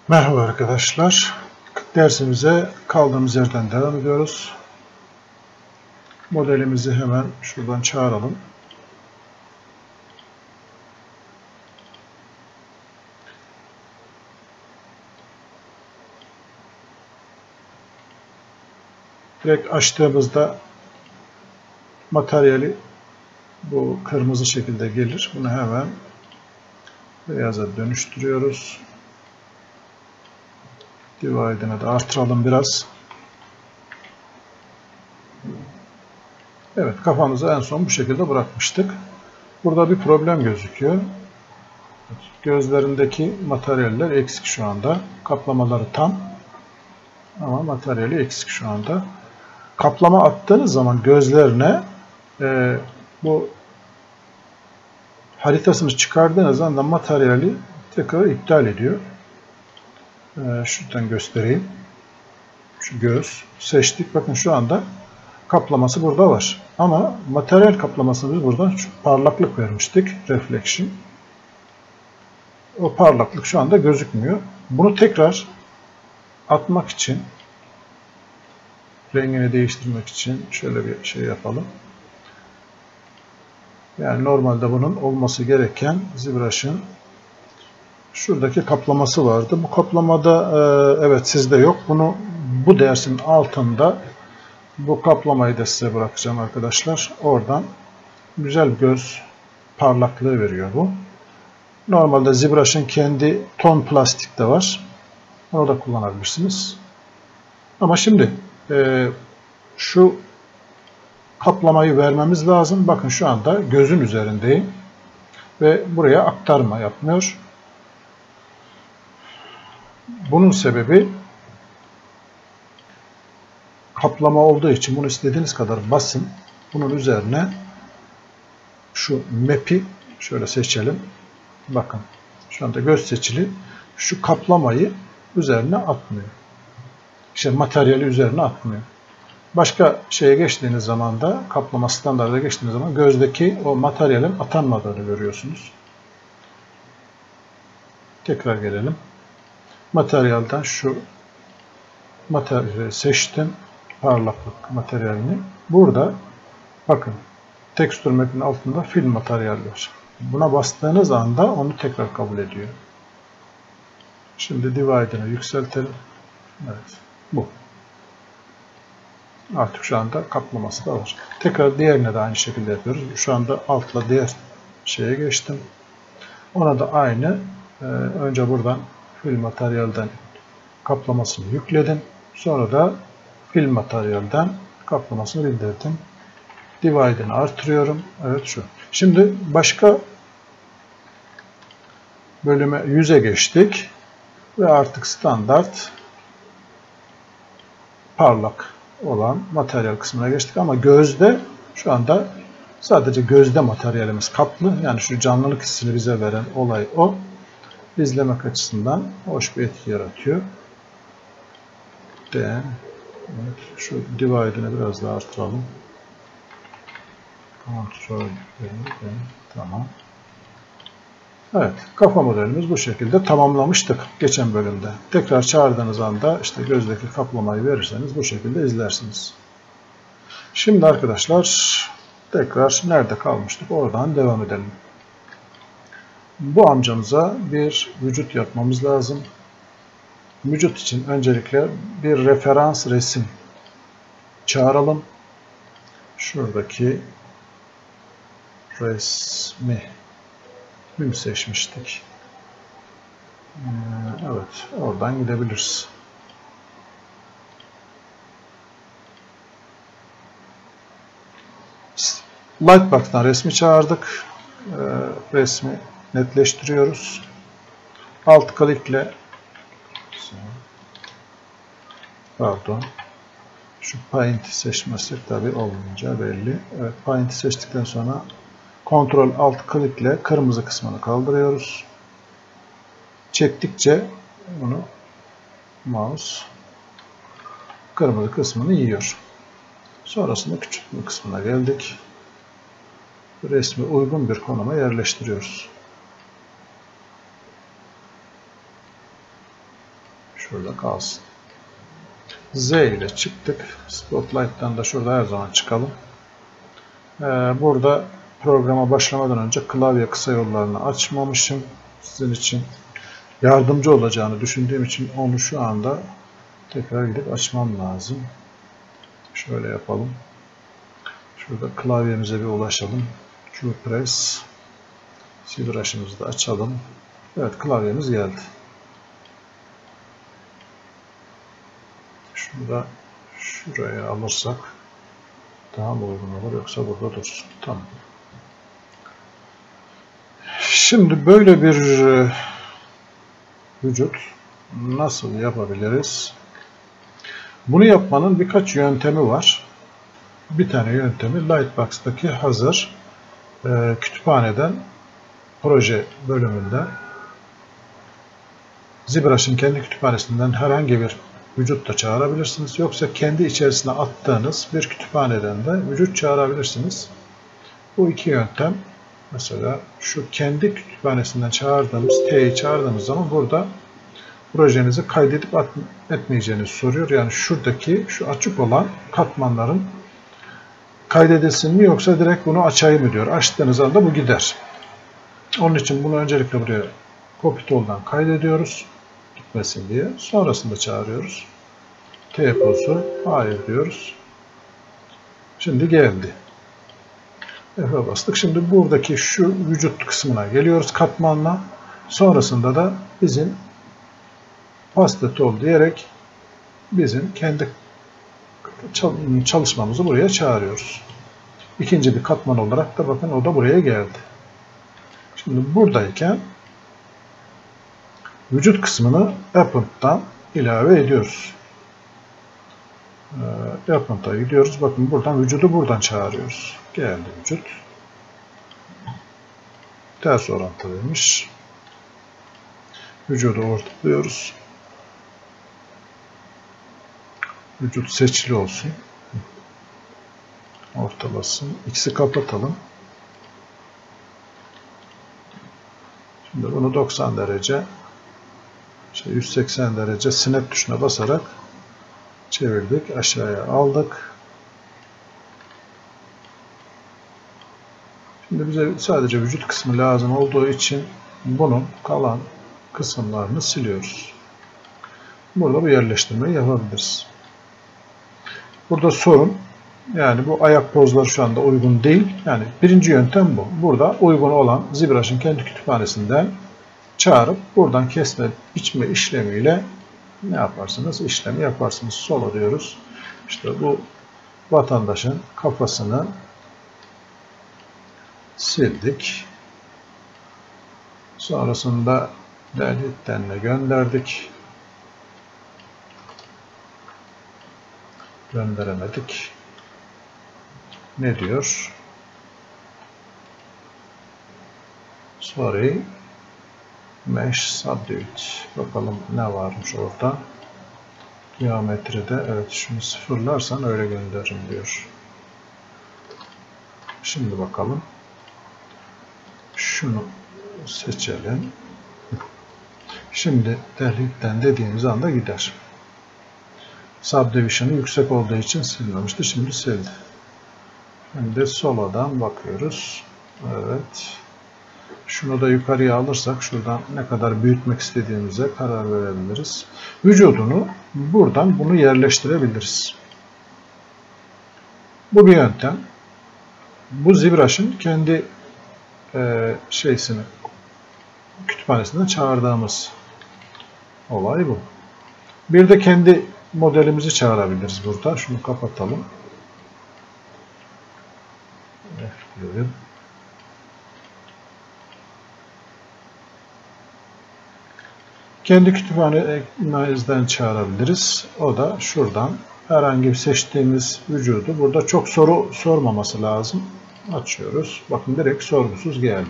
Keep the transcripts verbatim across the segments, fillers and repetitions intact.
Merhaba arkadaşlar. Dersimize kaldığımız yerden devam ediyoruz. Modelimizi hemen şuradan çağıralım. Direkt açtığımızda materyali bu kırmızı şekilde gelir. Bunu hemen beyaza dönüştürüyoruz. Divide'ını da artıralım biraz. Evet, kafamızı en son bu şekilde bırakmıştık. Burada bir problem gözüküyor. Gözlerindeki materyaller eksik şu anda. Kaplamaları tam. Ama materyali eksik şu anda. Kaplama attığınız zaman gözlerine e, bu haritasını çıkardığınız anda materyali tekrar iptal ediyor. E, şuradan göstereyim. Şu göz seçtik. Bakın şu anda kaplaması burada var. Ama materyal kaplamasını biz buradan şu parlaklık vermiştik. Reflection. O parlaklık şu anda gözükmüyor. Bunu tekrar atmak için, rengini değiştirmek için şöyle bir şey yapalım. Yani normalde bunun olması gereken ZBrush'ın şuradaki kaplaması vardı. Bu kaplamada e, evet sizde yok. Bunu bu dersin altında bu kaplamayı da size bırakacağım arkadaşlar. Oradan güzel göz parlaklığı veriyor bu. Normalde ZBrush'ın kendi ton plastik de var. Onu da kullanabilirsiniz. Ama şimdi e, şu kaplamayı vermemiz lazım. Bakın şu anda gözün üzerindeyim. Ve buraya aktarma yapmıyor. Bunun sebebi kaplama olduğu için bunu istediğiniz kadar basın. Bunun üzerine şu map'i şöyle seçelim. Bakın şu anda göz seçili. Şu kaplamayı üzerine atmıyor. İşte materyali üzerine atmıyor. Başka şeye geçtiğiniz zaman da kaplama standartına geçtiğiniz zaman gözdeki o materyalin atanmadığını görüyorsunuz. Tekrar gelelim. Materyalden şu materyali seçtim. Parlaklık materyalini. Burada bakın tekstür map'in altında film materyal var. Buna bastığınız anda onu tekrar kabul ediyor. Şimdi divide'ını yükseltelim. Evet. Bu. Artık şu anda kaplaması da var. Tekrar diğerine de aynı şekilde yapıyoruz. Şu anda altla diğer şeye geçtim. Ona da aynı. Ee, önce buradan film materyalden kaplamasını yükledim. Sonra da film materyalden kaplamasını bildirdim. Divide'ını artırıyorum. Evet şu. Şimdi başka bölüme yüze geçtik. Ve artık standart parlak olan materyal kısmına geçtik. Ama gözde şu anda sadece gözde materyalimiz kaplı. Yani şu canlılık hissini bize veren olay o. İzlemek açısından hoş bir etki yaratıyor. De, evet, şu divide'ını biraz daha artıralım. Kontrol. Tamam. Evet, kafa modelimiz bu şekilde tamamlamıştık geçen bölümde. Tekrar çağırdığınız anda işte gözdeki kaplamayı verirseniz bu şekilde izlersiniz. Şimdi arkadaşlar tekrar nerede kalmıştık oradan devam edelim. Bu amcamıza bir vücut yapmamız lazım. Vücut için öncelikle bir referans resim çağıralım. Şuradaki resmi Mim seçmiştik. Evet, oradan gidebiliriz. Lightbox'tan resmi çağırdık. Resmi netleştiriyoruz. Alt klikle pardon şu Paint'i seçmezsek tabi olmayınca belli. Evet, Paint'i seçtikten sonra Ctrl Alt klikle kırmızı kısmını kaldırıyoruz. Çektikçe bunu mouse kırmızı kısmını yiyor. Sonrasında küçültme kısmına geldik. Resmi uygun bir konuma yerleştiriyoruz. şurada kalsın. Z ile çıktık. Spotlight'tan da şurada her zaman çıkalım. Ee, burada programa başlamadan önce klavye kısa yollarını açmamışım. Sizin için yardımcı olacağını düşündüğüm için onu şu anda tekrar gidip açmam lazım. Şöyle yapalım. Şurada klavyemize bir ulaşalım. Q-Press. ZBrush'ımızı da açalım. Evet, klavyemiz geldi. Şurada şuraya alırsak daha mı uygun olur, yoksa burada dursun. Tamam. Şimdi böyle bir vücut nasıl yapabiliriz? Bunu yapmanın birkaç yöntemi var. Bir tane yöntemi Lightbox'taki hazır e, kütüphaneden, proje bölümünden ZBrush'ın kendi kütüphanesinden herhangi bir vücut da çağırabilirsiniz. Yoksa kendi içerisine attığınız bir kütüphaneden de vücut çağırabilirsiniz. Bu iki yöntem, mesela şu kendi kütüphanesinden çağırdığımız T'yi çağırdığımız zaman burada projenizi kaydedip etmeyeceğinizi soruyor. Yani şuradaki şu açık olan katmanların kaydedilsin mi, yoksa direkt bunu açayım mı diyor. Açtığınız anda bu gider. Onun için bunu öncelikle buraya copy tool'dan kaydediyoruz. Gitmesin diye. Sonrasında çağırıyoruz. T pozu hayır diyoruz. Şimdi geldi. F'e bastık. Şimdi buradaki şu vücut kısmına geliyoruz katmanla. Sonrasında da bizim paste tool diyerek bizim kendi çalışmamızı buraya çağırıyoruz. İkinci bir katman olarak da bakın o da buraya geldi. Şimdi buradayken vücut kısmını Append'dan ilave ediyoruz. Ee, Append'a gidiyoruz. Bakın buradan vücudu buradan çağırıyoruz. Geldi vücut. Ters orantılıymış. Vücudu ortalıyoruz. Vücut seçili olsun. Ortalasın. X'i kapatalım. Şimdi bunu doksan derece, işte yüz seksen derece snap tuşuna basarak çevirdik. Aşağıya aldık. Şimdi bize sadece vücut kısmı lazım olduğu için bunun kalan kısımlarını siliyoruz. Burada bu yerleştirmeyi yapabiliriz. Burada sorun, yani bu ayak pozları şu anda uygun değil. Yani birinci yöntem bu. Burada uygun olan ZBrush'ın kendi kütüphanesinden çağırıp buradan kesme, biçme işlemiyle ne yaparsınız? İşlemi yaparsınız. Solo diyoruz. İşte bu vatandaşın kafasını sildik. Sonrasında delete gönderdik. Gönderemedik. Ne diyor? Sorry. Mesh subdivide. Bakalım ne varmış orada. Geometride, evet, şunu sıfırlarsan öyle gönderirim diyor. Şimdi bakalım. Şunu seçelim. Şimdi delete'den dediğimiz anda gider. Subdivision'ı yüksek olduğu için silmemişti. Şimdi sildi. Şimdi solo'dan bakıyoruz. Evet. Şunu da yukarıya alırsak şuradan ne kadar büyütmek istediğimize karar verebiliriz. Vücudunu buradan bunu yerleştirebiliriz. Bu bir yöntem. Bu ZBrush'ın kendi e, şeysini kütüphanesinden çağırdığımız olay bu. Bir de kendi modelimizi çağırabiliriz burada. Şunu kapatalım. Evet. Kendi kütüphanemizden çağırabiliriz. O da şuradan herhangi bir seçtiğimiz vücudu, burada çok soru sormaması lazım. Açıyoruz. Bakın direkt sorgusuz geldi.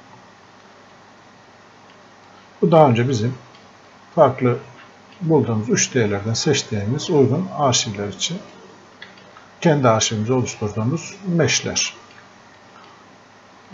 Bu daha önce bizim farklı bulduğumuz üç D'lerden seçtiğimiz uygun arşivler için kendi arşivimizi oluşturduğumuz mesh'ler.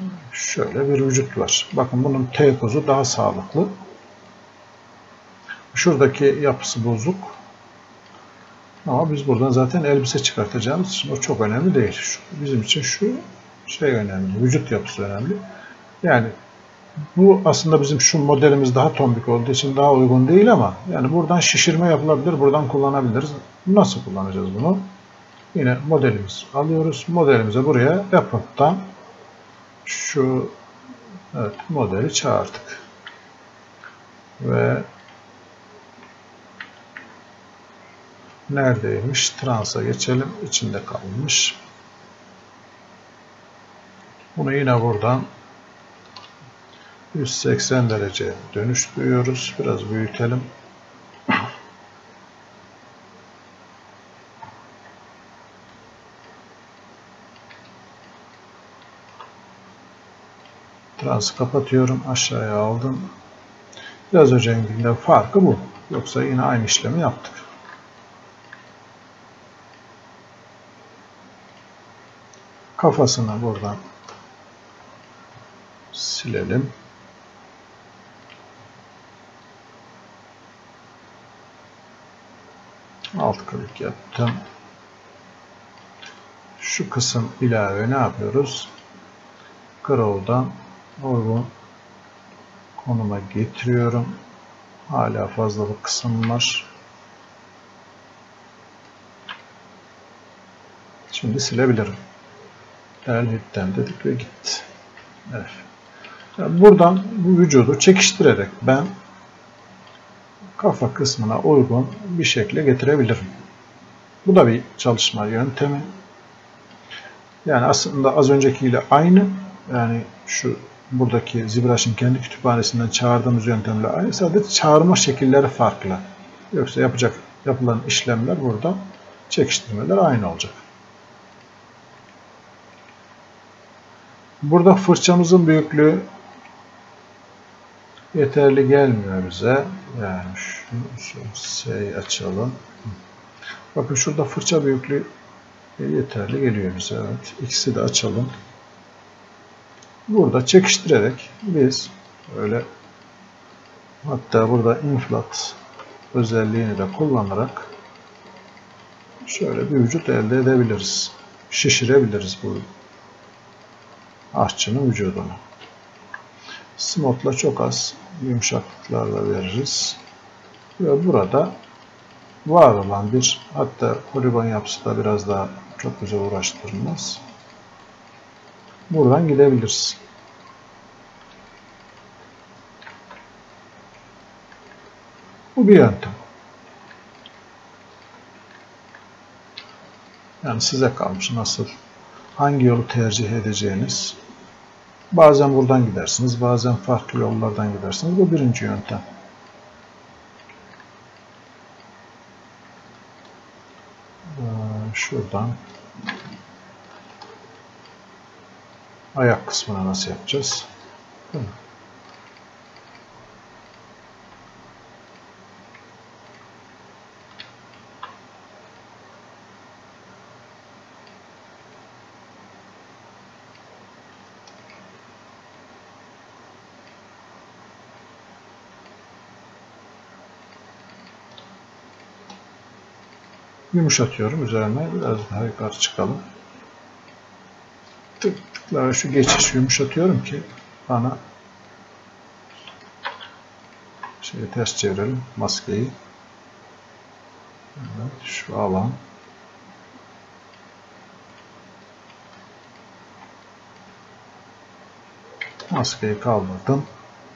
Şöyle bir vücut var. Bakın bunun T pozu daha sağlıklı. Şuradaki yapısı bozuk. Ama biz buradan zaten elbise çıkartacağımız için o çok önemli değil. Şu, bizim için şu şey önemli. Vücut yapısı önemli. Yani bu aslında bizim şu modelimiz daha tombik olduğu için daha uygun değil ama yani buradan şişirme yapılabilir. Buradan kullanabiliriz. Nasıl kullanacağız bunu? Yine modelimizi alıyoruz. Modelimize buraya Apple'dan şu evet, modeli çağırdık. Ve neredeymiş? Trans'a geçelim. İçinde kalmış. Bunu yine buradan yüz seksen derece dönüştürüyoruz. Biraz büyütelim. Trans'ı kapatıyorum. Aşağıya aldım. Biraz öncekinden farkı bu. Yoksa yine aynı işlemi yaptık. Kafasını buradan silelim. Alt klik yaptım. Şu kısım ilave ne yapıyoruz? Scroll'dan uygun konuma getiriyorum. Hala fazlalık kısım var. Şimdi silebilirim. Delhead'den dedik ve gitti. Evet. Yani buradan bu vücudu çekiştirerek ben kafa kısmına uygun bir şekilde getirebilirim. Bu da bir çalışma yöntemi. Yani aslında az öncekiyle aynı. Yani şu buradaki ZBrush'ın kendi kütüphanesinden çağırdığımız yöntemle aynı. Sadece çağırma şekilleri farklı. Yoksa yapacak yapılan işlemler burada, çekiştirmeler aynı olacak. Burada fırçamızın büyüklüğü yeterli gelmiyor bize. Yani şunu şey açalım. Bakın şurada fırça büyüklüğü yeterli geliyor bize. Evet. İkisi de açalım. Burada çekiştirerek biz öyle, hatta burada inflat özelliğini de kullanarak şöyle bir vücut elde edebiliriz. Şişirebiliriz bu aşçının vücudunu. Smooth'la çok az yumuşaklıklarla veririz. Ve burada var olan bir, hatta poligon yapısı da biraz daha çok bize uğraştırmaz. Buradan gidebiliriz. Bu bir yöntem. Yani size kalmış nasıl, hangi yolu tercih edeceğiniz. Bazen buradan gidersiniz, bazen farklı yollardan gidersiniz. Bu birinci yöntem. Şuradan ayak kısmına nasıl yapacağız? Değil mi? Yumuşatıyorum üzerine, biraz daha yukarı çıkalım. Tık tıkla şu geçiş yumuşatıyorum ki bana şeyi ters çevirelim, maskeyi. Evet, şu alan. Maskeyi kaldırdım.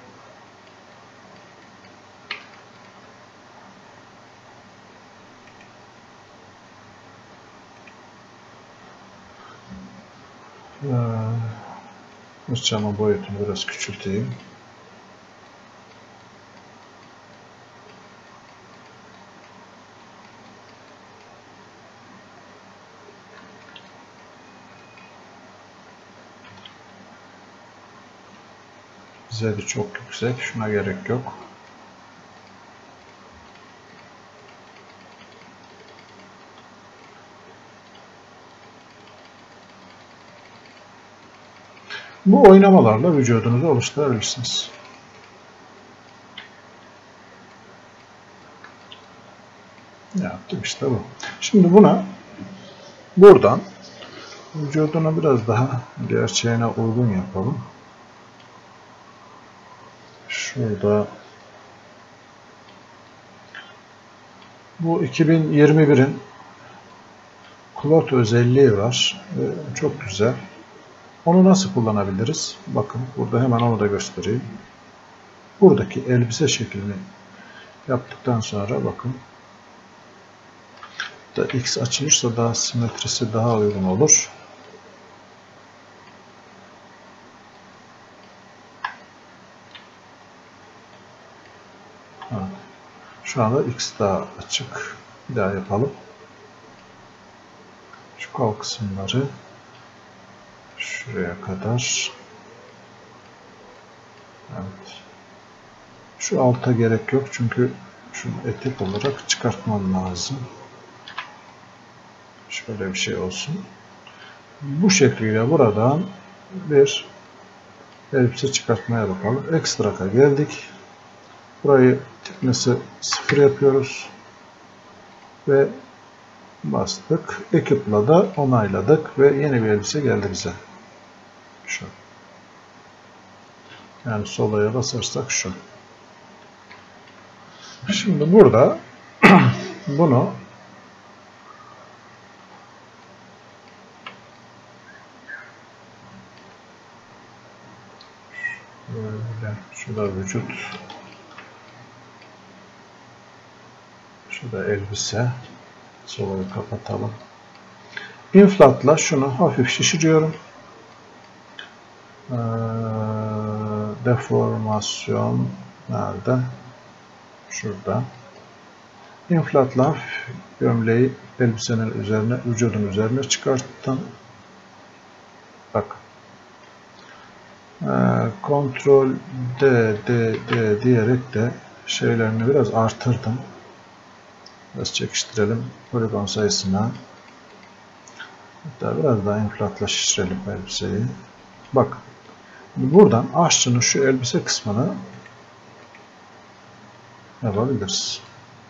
Fırçamın boyutunu biraz küçülteyim. Zedi çok yüksek. Şuna gerek yok. Bu oynamalarla vücudunuzu oluşturabilirsiniz. Yaptım işte bu. Şimdi buna buradan vücudunu biraz daha gerçeğine uygun yapalım. Şurada bu iki bin yirmi birin Cloth özelliği var. Çok güzel. Onu nasıl kullanabiliriz? Bakın burada hemen onu da göstereyim. Buradaki elbise şeklini yaptıktan sonra bakın da X açılırsa daha simetrisi daha uygun olur. Evet. Şu anda X daha açık. Bir daha yapalım. Şu kol kısımları şuraya kadar. Evet. Şu alta gerek yok çünkü şunu etek olarak çıkartmam lazım. Şöyle bir şey olsun. Bu şekliyle buradan bir elbise çıkartmaya bakalım. Extract'a geldik. Burayı thickness'ı sıfır yapıyoruz. Ve bastık. Equip'la da onayladık ve yeni bir elbise geldi bize. Şu. Yani solaya basarsak şu. Şimdi burada bunu böyle şurada vücut, şurada elbise, solayı kapatalım. Inflatla şunu hafif şişiriyorum. Ee, deformasyon nerede? Şurada. Inflatla gömleği elbisenin üzerine, vücudun üzerine çıkarttım. Bak. Kontrol D, D, D diyerek de şeylerini biraz artırdım. Biraz çekiştirelim. Poligon sayısına. Hatta biraz daha inflatla şişirelim elbiseyi. Bak. Buradan aşçının şu elbise kısmını yapabiliriz.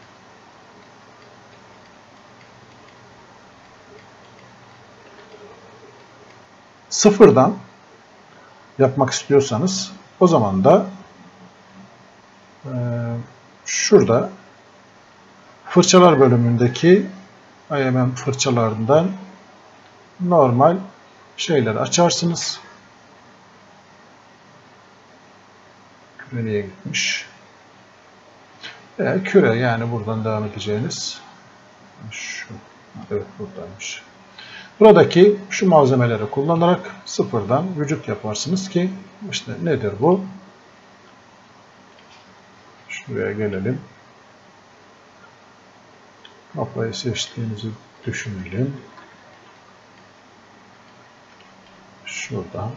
Sıfırdan yapmak istiyorsanız o zaman da e, şurada fırçalar bölümündeki I M M fırçalarından normal şeyleri açarsınız. Küre niye gitmiş? E, küre yani buradan devam edeceğiniz şu. Evet buradaymış. Buradaki şu malzemeleri kullanarak sıfırdan vücut yaparsınız ki işte nedir bu? Şuraya gelelim. Kafayı seçtiğimizi düşünelim. Şurada.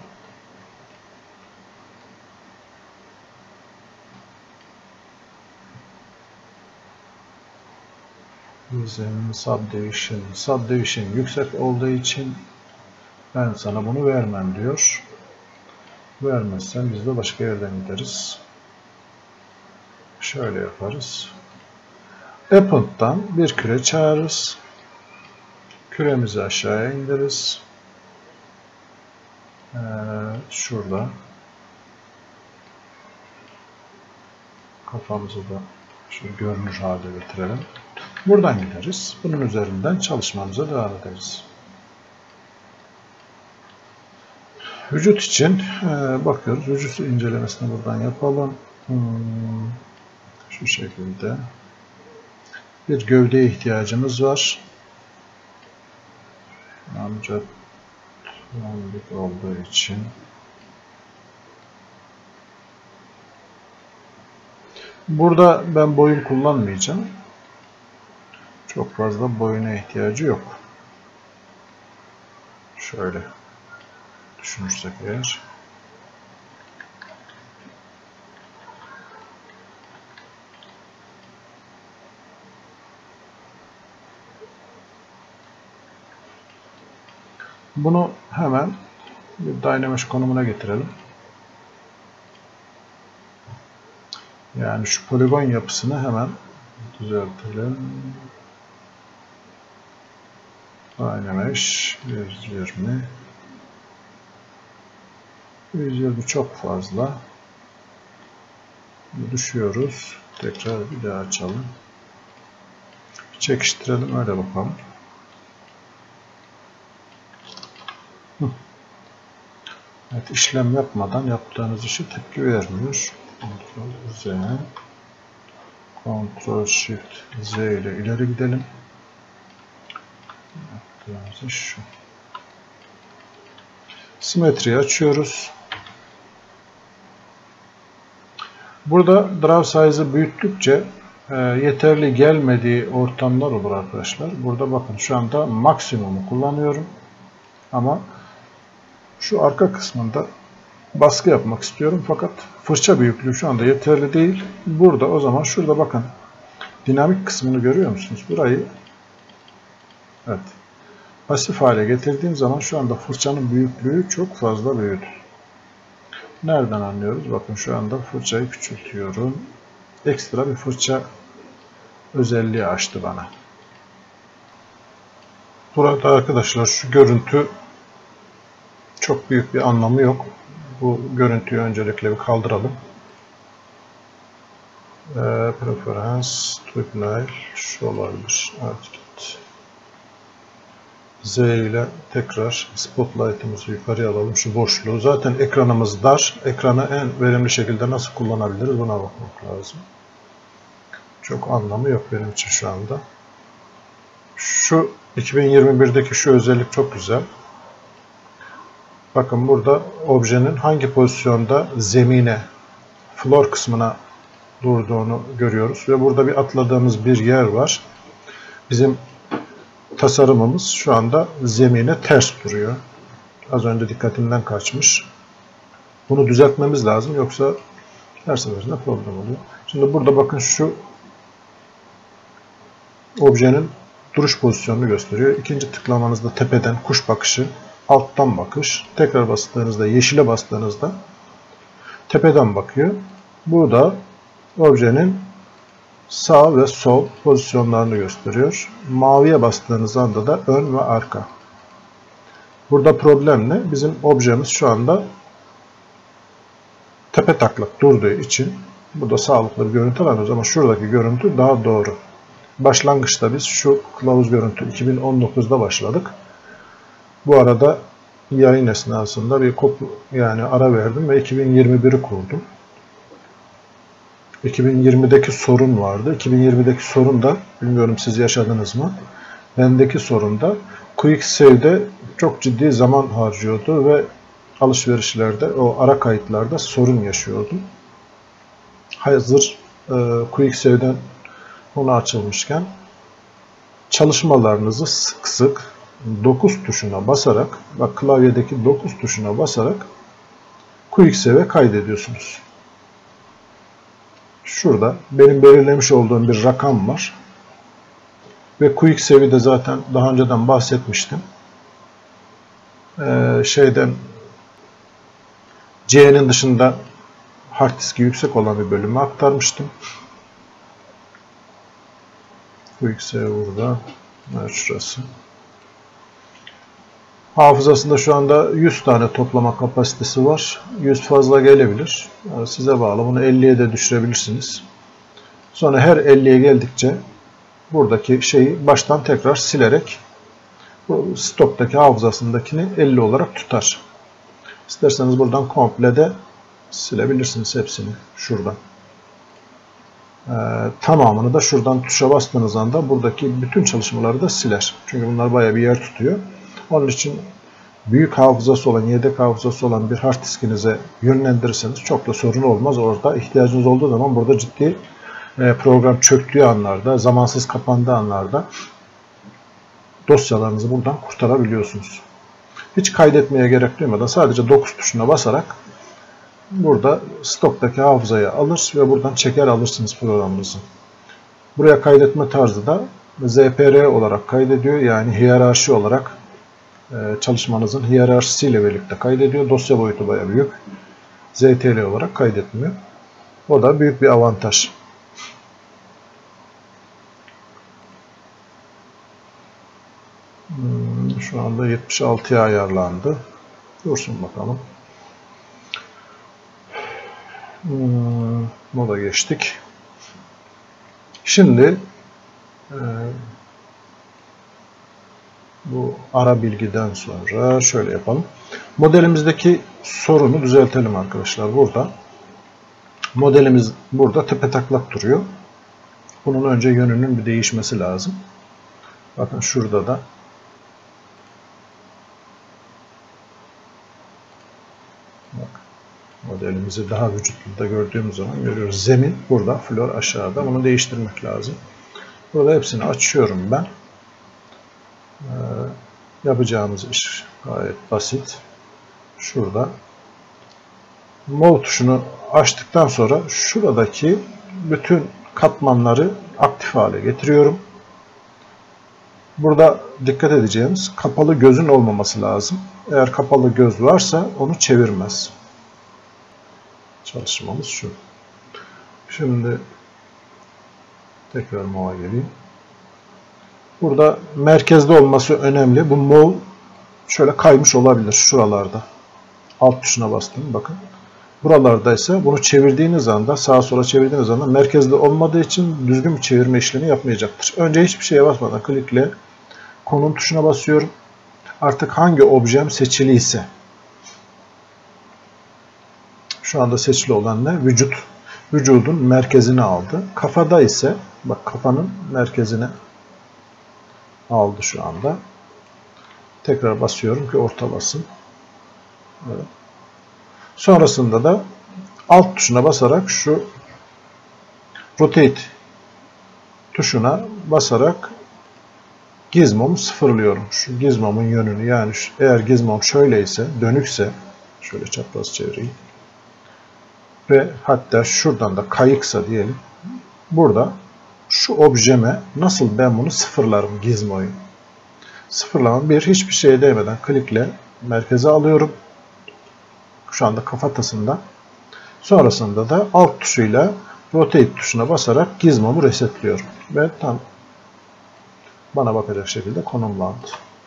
Bizim subdivision. Subdivision yüksek olduğu için ben sana bunu vermem diyor. Vermezsen biz de başka yerden gideriz. Şöyle yaparız. Append'dan bir küre çağırırız. Küremizi aşağıya indiririz. Ee, şurada. Kafamızı da şu görünür hale getirelim. Buradan gideriz. Bunun üzerinden çalışmamıza devam ederiz. Vücut için e, bakıyoruz. Vücut incelemesini buradan yapalım. Hmm, şu şekilde. Bir gövdeye ihtiyacımız var. Ancak yoğunluk olduğu için burada ben boyun kullanmayacağım. Çok fazla boyuna ihtiyacı yok. Şöyle düşünürsek eğer. Bunu hemen bir Dynamesh konumuna getirelim. Yani şu poligon yapısını hemen düzeltelim. Dynamesh yüz yirmi. yüz yirmi çok fazla. Düşüyoruz. Tekrar bir daha açalım. Çekiştirelim, öyle bakalım. Evet, işlem yapmadan yaptığınız işi tepki vermiyor. Ctrl Z, Ctrl Shift Z ile ileri gidelim. Yaptığımız iş şu. Simetriyi açıyoruz. Burada draw size'ı büyüttükçe e, yeterli gelmediği ortamlar olur arkadaşlar. Burada bakın şu anda maksimumu kullanıyorum. Ama şu arka kısmında baskı yapmak istiyorum. Fakat fırça büyüklüğü şu anda yeterli değil. Burada o zaman şurada bakın. Dinamik kısmını görüyor musunuz? Burayı evet, pasif hale getirdiğim zaman şu anda fırçanın büyüklüğü çok fazla büyüdü. Nereden anlıyoruz? Bakın şu anda fırçayı küçültüyorum. Ekstra bir fırça özelliği açtı bana. Burada arkadaşlar şu görüntü çok büyük bir anlamı yok. Bu görüntüyü öncelikle bir kaldıralım. Ee, Preference, Thumbnail, şu olabilir. Evet, git. Z ile tekrar spotlight'ımızı yukarıya alalım. Şu boşluğu. Zaten ekranımız dar. Ekranı en verimli şekilde nasıl kullanabiliriz buna bakmak lazım. Çok anlamı yok benim için şu anda. Şu iki bin yirmi birdeki şu özellik çok güzel. Bakın burada objenin hangi pozisyonda zemine, floor kısmına durduğunu görüyoruz. Ve burada bir atladığımız bir yer var. Bizim tasarımımız şu anda zemine ters duruyor. Az önce dikkatimden kaçmış. Bunu düzeltmemiz lazım. Yoksa her seferinde problem oluyor. Şimdi burada bakın şu objenin duruş pozisyonunu gösteriyor. İkinci tıklamanızda tepeden kuş bakışı, alttan bakış. Tekrar bastığınızda, yeşile bastığınızda tepeden bakıyor. Burada objenin sağ ve sol pozisyonlarını gösteriyor. Maviye bastığınız anda da ön ve arka. Burada problem ne? Bizim objemiz şu anda tepe taklak durduğu için burada sağlıklı bir görüntü alamıyoruz ama şuradaki görüntü daha doğru. Başlangıçta biz şu kılavuz görüntü iki bin on dokuzda başladık. Bu arada yayın esnasında bir kop yani ara verdim ve iki bin yirmi bir'i kurdum. iki bin yirmideki sorun vardı. iki bin yirmideki sorun da bilmiyorum siz yaşadınız mı? Bendeki sorun da QuickSave'de çok ciddi zaman harcıyordu ve alışverişlerde o ara kayıtlarda sorun yaşıyordum. Hazır e, QuickSave'den onu açılmışken çalışmalarınızı sık sık dokuz tuşuna basarak, bak klavyedeki dokuz tuşuna basarak QuickSave'e kaydediyorsunuz. Şurada benim belirlemiş olduğum bir rakam var. Ve QuickSave'i de zaten daha önceden bahsetmiştim. Ee, şeyden C'nin dışında hard diski yüksek olan bir bölümü aktarmıştım. QuickSave burada. Evet, şurası. Hafızasında şu anda yüz tane toplama kapasitesi var. yüz fazla gelebilir. Size bağlı. Bunu elliye de düşürebilirsiniz. Sonra her elliye geldikçe buradaki şeyi baştan tekrar silerek bu stoktaki hafızasındakini elli olarak tutar. İsterseniz buradan komple de silebilirsiniz hepsini. Şuradan. Ee, tamamını da şuradan tuşa bastığınız anda buradaki bütün çalışmaları da siler. Çünkü bunlar bayağı bir yer tutuyor. Onun için büyük hafızası olan, yedek hafızası olan bir hard diskinize yönlendirirseniz çok da sorun olmaz. Orada ihtiyacınız olduğu zaman burada ciddi program çöktüğü anlarda, zamansız kapandığı anlarda dosyalarınızı buradan kurtarabiliyorsunuz. Hiç kaydetmeye gerek duymadan sadece dokuz tuşuna basarak burada stoktaki hafızayı alır ve buradan çeker alırsınız programınızı. Buraya kaydetme tarzı da Z P R olarak kaydediyor. Yani hiyerarşi olarak çalışmanızın hiyerarşisiyle birlikte kaydediyor. Dosya boyutu bayağı büyük. Z T L olarak kaydetmiyor. O da büyük bir avantaj. Hmm, şu anda yetmiş altıya ayarlandı. Dursun bakalım. Hmm, moda geçtik. Şimdi e, bu ara bilgiden sonra şöyle yapalım. Modelimizdeki sorunu düzeltelim arkadaşlar burada. Modelimiz burada tepetaklak duruyor. Bunun önce yönünün bir değişmesi lazım. Bakın şurada da bak, modelimizi daha vücutunda gördüğümüz zaman görüyoruz. Zemin burada, flor aşağıda. Bunu değiştirmek lazım. Burada hepsini açıyorum ben. Ee, yapacağımız iş gayet basit. Şurada Mol tuşunu açtıktan sonra şuradaki bütün katmanları aktif hale getiriyorum. Burada dikkat edeceğimiz kapalı gözün olmaması lazım. Eğer kapalı göz varsa onu çevirmez. Çalışmamız şu. Şimdi tekrar Mov'a geleyim. Burada merkezde olması önemli. Bu Mov şöyle kaymış olabilir şuralarda. Alt tuşuna bastım bakın. Buralardaysa bunu çevirdiğiniz anda, sağa sola çevirdiğiniz anda merkezde olmadığı için düzgün bir çevirme işlemi yapmayacaktır. Önce hiçbir şeye basmadan klikle konum tuşuna basıyorum. Artık hangi objem seçili ise, şu anda seçili olan ne? Vücut. Vücudun merkezini aldı. Kafada ise, bak kafanın merkezine aldı şu anda. Tekrar basıyorum ki ortalasın. Evet. Sonrasında da alt tuşuna basarak şu rotate tuşuna basarak gizmomu sıfırlıyorum. Şu gizmomun yönünü, yani şu, eğer gizmom şöyleyse, dönükse, şöyle çapraz çevireyim ve hatta şuradan da kayıksa diyelim, burada şu objeme nasıl ben bunu sıfırlarım gizmoyu? Sıfırlamam bir, hiçbir şeye değmeden klikle merkeze alıyorum. Şu anda kafatasında. Sonrasında da alt tuşuyla rotate tuşuna basarak gizmomu resetliyorum. Ve tam bana bakacak şekilde konumlandı.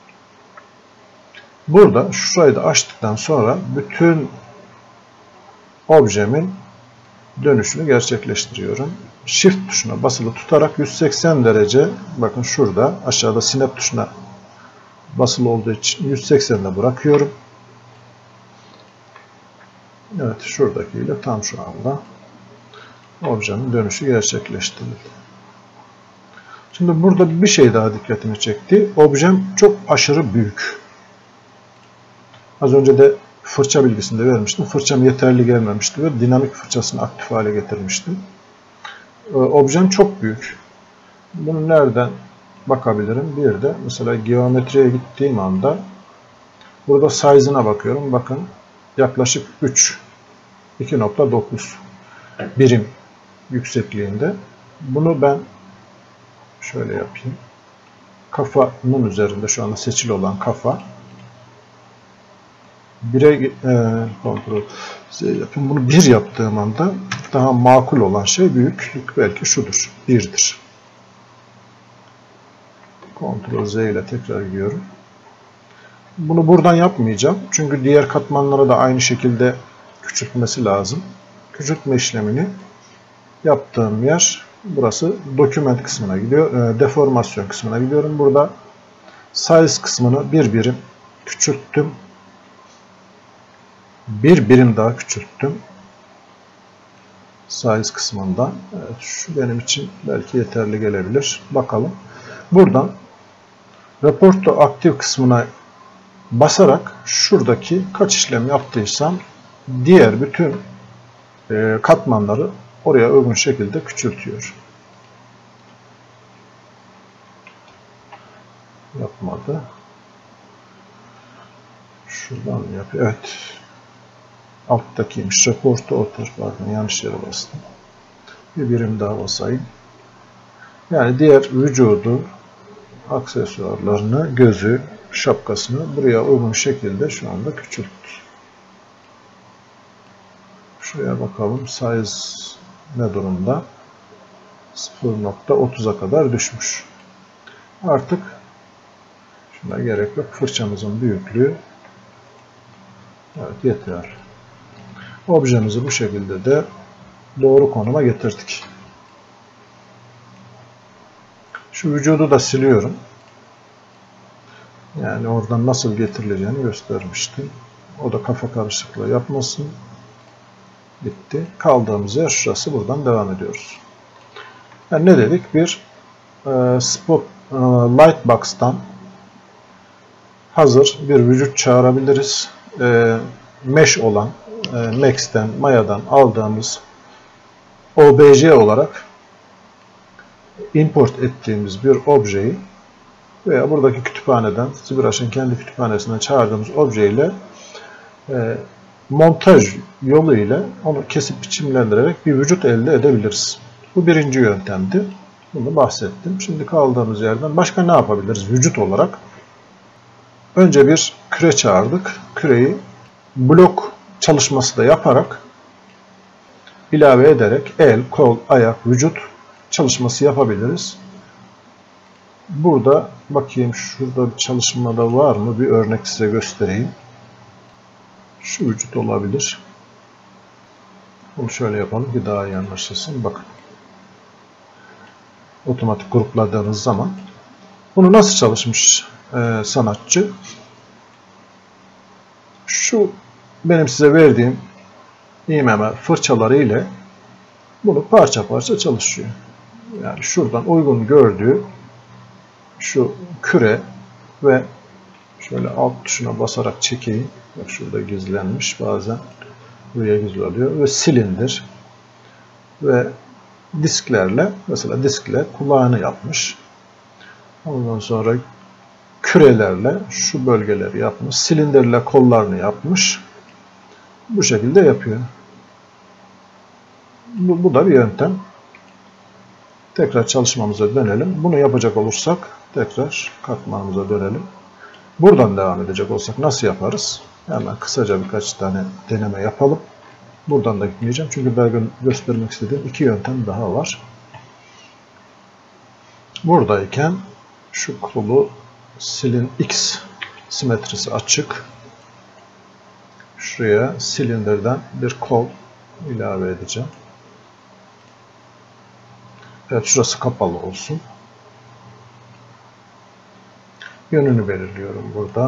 Burada şurayı da açtıktan sonra bütün objemin dönüşünü gerçekleştiriyorum. Shift tuşuna basılı tutarak yüz seksen derece, bakın şurada aşağıda snap tuşuna basılı olduğu için yüz seksende bırakıyorum. Evet, şuradakiyle tam şu anda objenin dönüşü gerçekleştirildi. Şimdi burada bir şey daha dikkatimi çekti. Objem çok aşırı büyük. Az önce de fırça bilgisinde vermiştim. Fırçam yeterli gelmemişti ve dinamik fırçasını aktif hale getirmiştim. Objem çok büyük. Bunu nereden bakabilirim? Bir de mesela geometriye gittiğim anda burada size'ına bakıyorum. Bakın yaklaşık üç, iki nokta dokuz birim yüksekliğinde. Bunu ben şöyle yapayım. Kafanın üzerinde şu anda seçili olan kafa. Bire e, kontrol yapayım. Bunu bir yaptığım anda daha makul olan şey büyüklük belki şudur. birdir. kontrol Z ile tekrar gidiyorum. Bunu buradan yapmayacağım. Çünkü diğer katmanlara da aynı şekilde küçültmesi lazım. Küçültme işlemini yaptığım yer burası, document kısmına gidiyor. E, deformasyon kısmına gidiyorum. Burada size kısmını bir birim küçülttüm. Bir birim daha küçülttüm. Size kısmından. Evet, şu benim için belki yeterli gelebilir. Bakalım. Buradan Report to Active kısmına basarak şuradaki kaç işlem yaptıysam diğer bütün e, katmanları oraya uygun şekilde küçültüyor. Yapmadı. Şuradan yapıyor. Evet. Alttakiymiş. Report to Author. Pardon, yanlış yere bastım. Bir birim daha basayım. Yani diğer vücudu, aksesuarlarını, gözü, şapkasını buraya uygun şekilde şu anda küçülttü. Şuraya bakalım. Size ne durumda? sıfır nokta otuza kadar düşmüş. Artık Buna gerek yok. Fırçamızın büyüklüğü evet yeterli. Objemizi bu şekilde de doğru konuma getirdik. Şu vücudu da siliyorum. Yani oradan nasıl getirileceğini göstermiştim. O da kafa karışıklığı yapmasın. Bitti. Kaldığımız yer şurası. Buradan devam ediyoruz. Yani ne dedik? Bir e, spot e, Lightbox'tan hazır bir vücut çağırabiliriz. E, mesh olan e, Max'ten, Maya'dan aldığımız O B J olarak import ettiğimiz bir objeyi veya buradaki kütüphaneden, ZBrush'ın kendi kütüphanesinden çağırdığımız objeyle e, montaj yolu ile onu kesip biçimlendirerek bir vücut elde edebiliriz. Bu birinci yöntemdi. Bunu bahsettim. Şimdi kaldığımız yerden başka ne yapabiliriz vücut olarak? Önce bir küre çağırdık. Küreyi blok çalışması da yaparak ilave ederek el, kol, ayak, vücut çalışması yapabiliriz. Burada bakayım şurada bir çalışmada var mı? Bir örnek size göstereyim. Şu vücut olabilir. Bunu şöyle yapalım ki daha iyi anlaşılsın. Bakın. Otomatik grupladığınız zaman bunu nasıl çalışmış e, sanatçı? Şu benim size verdiğim İMM fırçaları ile bunu parça parça çalışıyor. Yani şuradan uygun gördüğü şu küre ve şöyle alt tuşuna basarak çekeyim. Bak şurada gizlenmiş, bazen buraya gizli oluyor. Ve silindir ve disklerle, mesela diskle kulağını yapmış. Ondan sonra kürelerle şu bölgeleri yapmış. Silindirle kollarını yapmış. Bu şekilde yapıyor. Bu, bu da bir yöntem. Tekrar çalışmamıza dönelim. Bunu yapacak olursak tekrar katmanımıza dönelim. Buradan devam edecek olsak nasıl yaparız? Hemen kısaca birkaç tane deneme yapalım. Buradan da gitmeyeceğim. Çünkü daha göstermek istediğim iki yöntem daha var. Buradayken şu kolu silin X simetrisi açık. Şuraya silindirden bir kol ilave edeceğim. Evet, şurası kapalı olsun. Yönünü belirliyorum burada.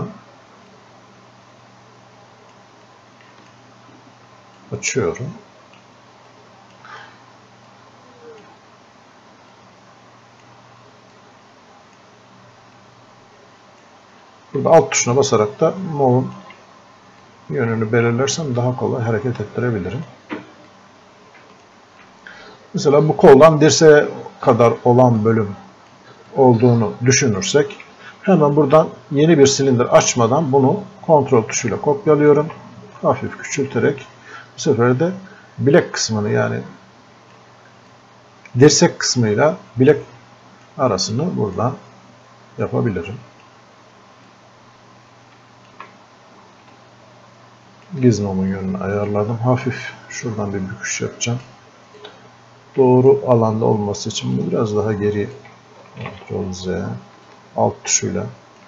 Açıyorum. Burada alt tuşuna basarak da Move'un yönünü belirlersem daha kolay hareket ettirebilirim. Mesela bu koldan dirseğe kadar olan bölüm olduğunu düşünürsek hemen buradan yeni bir silindir açmadan bunu kontrol tuşuyla kopyalıyorum. Hafif küçülterek bu sefer de bilek kısmını, yani dirsek kısmıyla bilek arasını buradan yapabilirim. Gizmo'nun yönünü ayarladım. Hafif şuradan bir büküş yapacağım. Doğru alanda olması için bu biraz daha geri Ctrl Z alt tuşuyla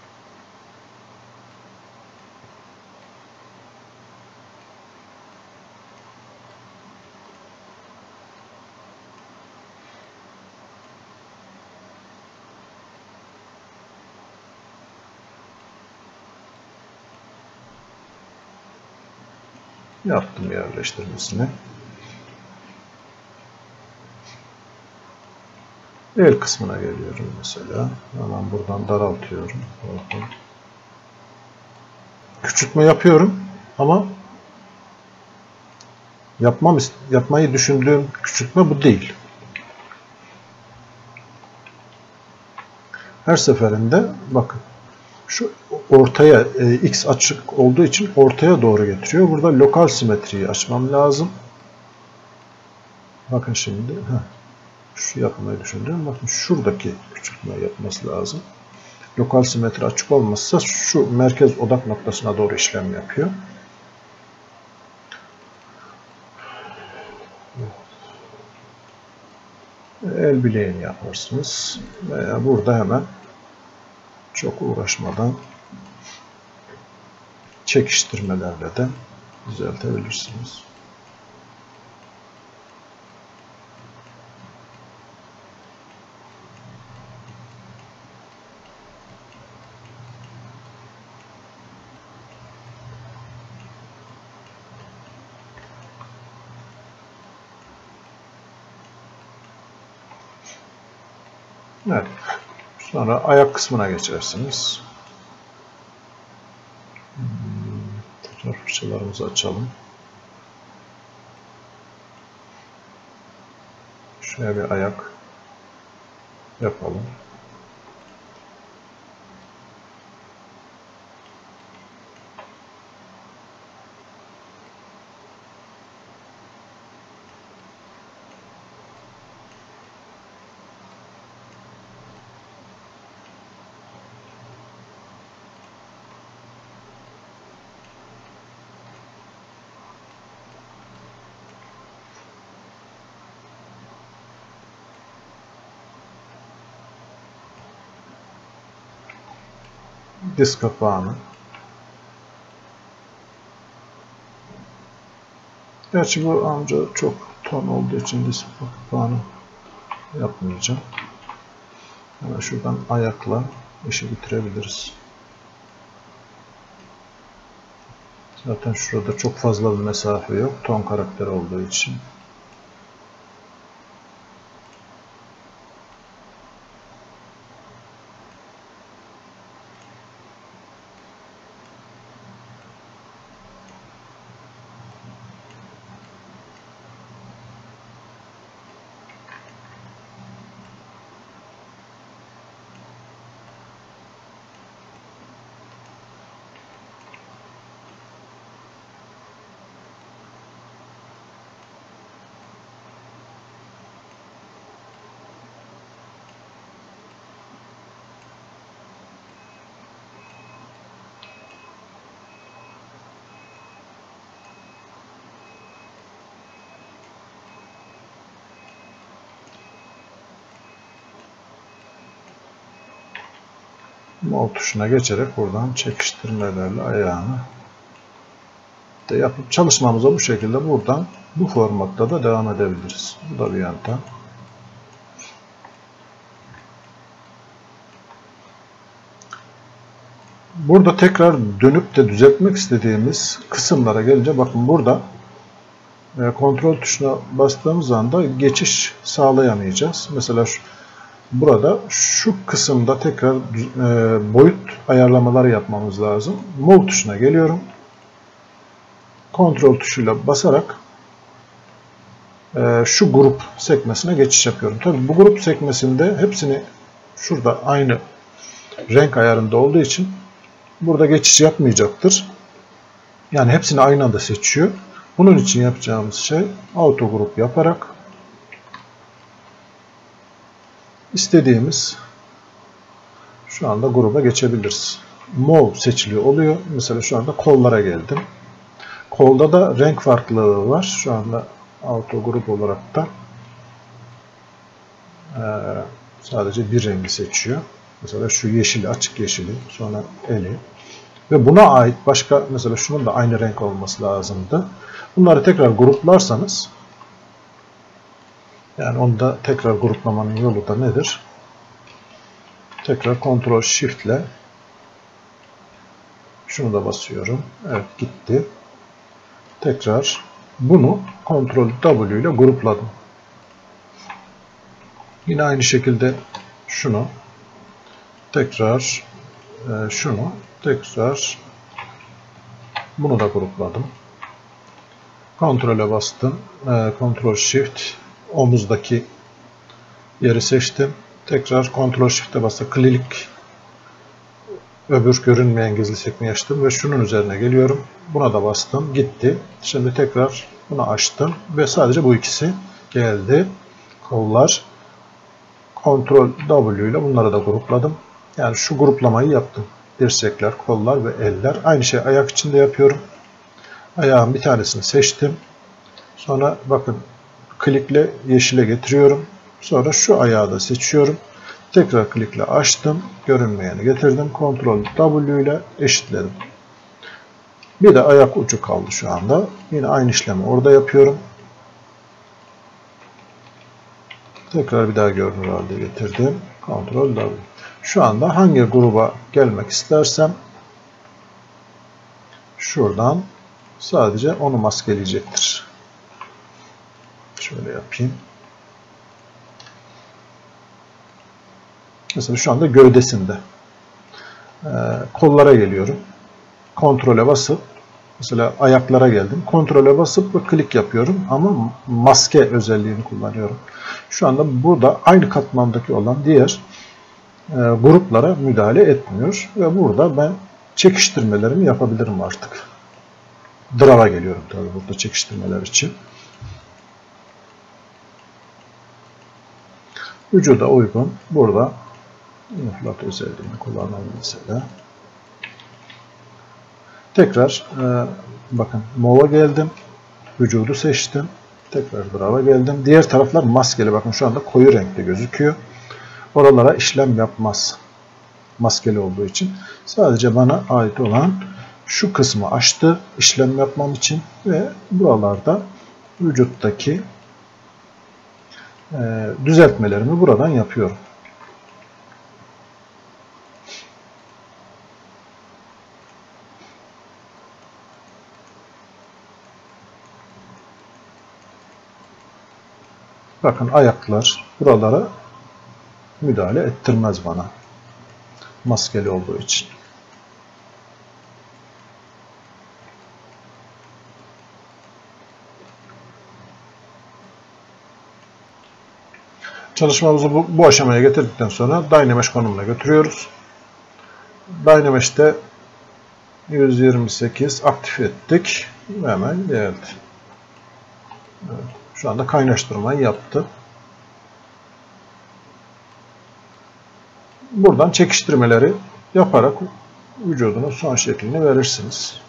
yaptım yerleştirmesini. El kısmına geliyorum mesela. Hemen buradan daraltıyorum. Bakın. Küçültme yapıyorum ama yapmam yapmayı düşündüğüm küçültme bu değil. Her seferinde bakın şu ortaya e, X açık olduğu için ortaya doğru getiriyor. Burada lokal simetriyi açmam lazım. Bakın şimdi heh, şu yapmayı düşündüm. Bakın şuradaki küçültme yapması lazım. Lokal simetri açık olmazsa şu merkez odak noktasına doğru işlem yapıyor. El bileğini yaparsınız. Veya burada hemen çok uğraşmadan çekiştirmelerle de düzeltebilirsiniz. Evet. Sonra ayak kısmına geçersiniz. Tekrar fırçalarımızı açalım. Şuraya bir ayak yapalım. Diz kapağını. Gerçi bu amca çok ton olduğu için diz kapağını yapmayacağım. Hemen şuradan ayakla işi bitirebiliriz. Zaten şurada çok fazla bir mesafe yok. Ton karakteri olduğu için. Mol tuşuna geçerek buradan çekiştirmelerle ayağını de yapıp çalışmamıza bu şekilde buradan bu formatta da devam edebiliriz. Bu da bir yöntem. Burada tekrar dönüp de düzeltmek istediğimiz kısımlara gelince bakın burada kontrol tuşuna bastığımız anda geçiş sağlayamayacağız. Mesela şu burada şu kısımda tekrar e, boyut ayarlamaları yapmamız lazım. Move tuşuna geliyorum. Kontrol tuşuyla basarak e, şu grup sekmesine geçiş yapıyorum. Tabii bu grup sekmesinde hepsini şurada aynı renk ayarında olduğu için burada geçiş yapmayacaktır. Yani hepsini aynı anda seçiyor. Bunun için yapacağımız şey auto grup yaparak İstediğimiz şu anda gruba geçebiliriz. Move seçiliyor oluyor. Mesela şu anda kollara geldim. Kolda da renk farklılığı var. Şu anda auto grup olarak da e, sadece bir rengi seçiyor. Mesela şu yeşili, açık yeşili, sonra eli. Ve buna ait başka, mesela şunun da aynı renk olması lazımdı. Bunları tekrar gruplarsanız, yani onu da tekrar gruplamanın yolu da nedir? Tekrar kontrol shift ile şunu da basıyorum. Evet, gitti. Tekrar bunu kontrol W ile grupladım. Yine aynı şekilde şunu tekrar e, şunu tekrar bunu da grupladım. Kontrole bastım. E, kontrol shift omuzdaki yeri seçtim. Tekrar kontrol shift'e bastım. Klik öbür görünmeyen gizli sekmeyi açtım ve şunun üzerine geliyorum. Buna da bastım. Gitti. Şimdi tekrar bunu açtım ve sadece bu ikisi geldi. Kollar. kontrol W ile bunları da grupladım. Yani şu gruplamayı yaptım. Dirsekler, kollar ve eller. Aynı şey ayak için de yapıyorum. Ayağın bir tanesini seçtim. Sonra bakın klikle yeşile getiriyorum. Sonra şu ayağı da seçiyorum. Tekrar klikle açtım. Görünmeyeni getirdim. Ctrl W ile eşitledim. Bir de ayak ucu kaldı şu anda. Yine aynı işlemi orada yapıyorum. Tekrar bir daha görünür halde getirdim. Ctrl W. Şu anda hangi gruba gelmek istersem şuradan sadece onu maskeleyecektir. Şöyle yapayım. Mesela şu anda gövdesinde. Ee, kollara geliyorum. Kontrole basıp mesela ayaklara geldim. Kontrole basıp ve klik yapıyorum ama maske özelliğini kullanıyorum. Şu anda burada aynı katmandaki olan diğer e, gruplara müdahale etmiyor ve burada ben çekiştirmelerimi yapabilirim artık. Draw'a geliyorum tabii burada çekiştirmeler için. Vücuda uygun. Burada inflat özelliğini kullanalım mesela. Tekrar e, bakın Move'a geldim. Vücudu seçtim. Tekrar Draw'a geldim. Diğer taraflar maskeli. Bakın şu anda koyu renkte gözüküyor. Oralara işlem yapmaz. Maskeli olduğu için. Sadece bana ait olan şu kısmı açtı. İşlem yapmam için ve buralarda vücuttaki e, düzeltmelerimi buradan yapıyorum. Bakın ayaklar buralara müdahale ettirmez bana. Maskeli olduğu için. Çalışmamızı bu, bu aşamaya getirdikten sonra Dynamesh konumuna götürüyoruz. Dynamesh'te yüz yirmi sekiz aktif ettik. Hemen geldi. Evet, şu anda kaynaştırmayı yaptı. Buradan çekiştirmeleri yaparak vücudunun son şeklini verirsiniz.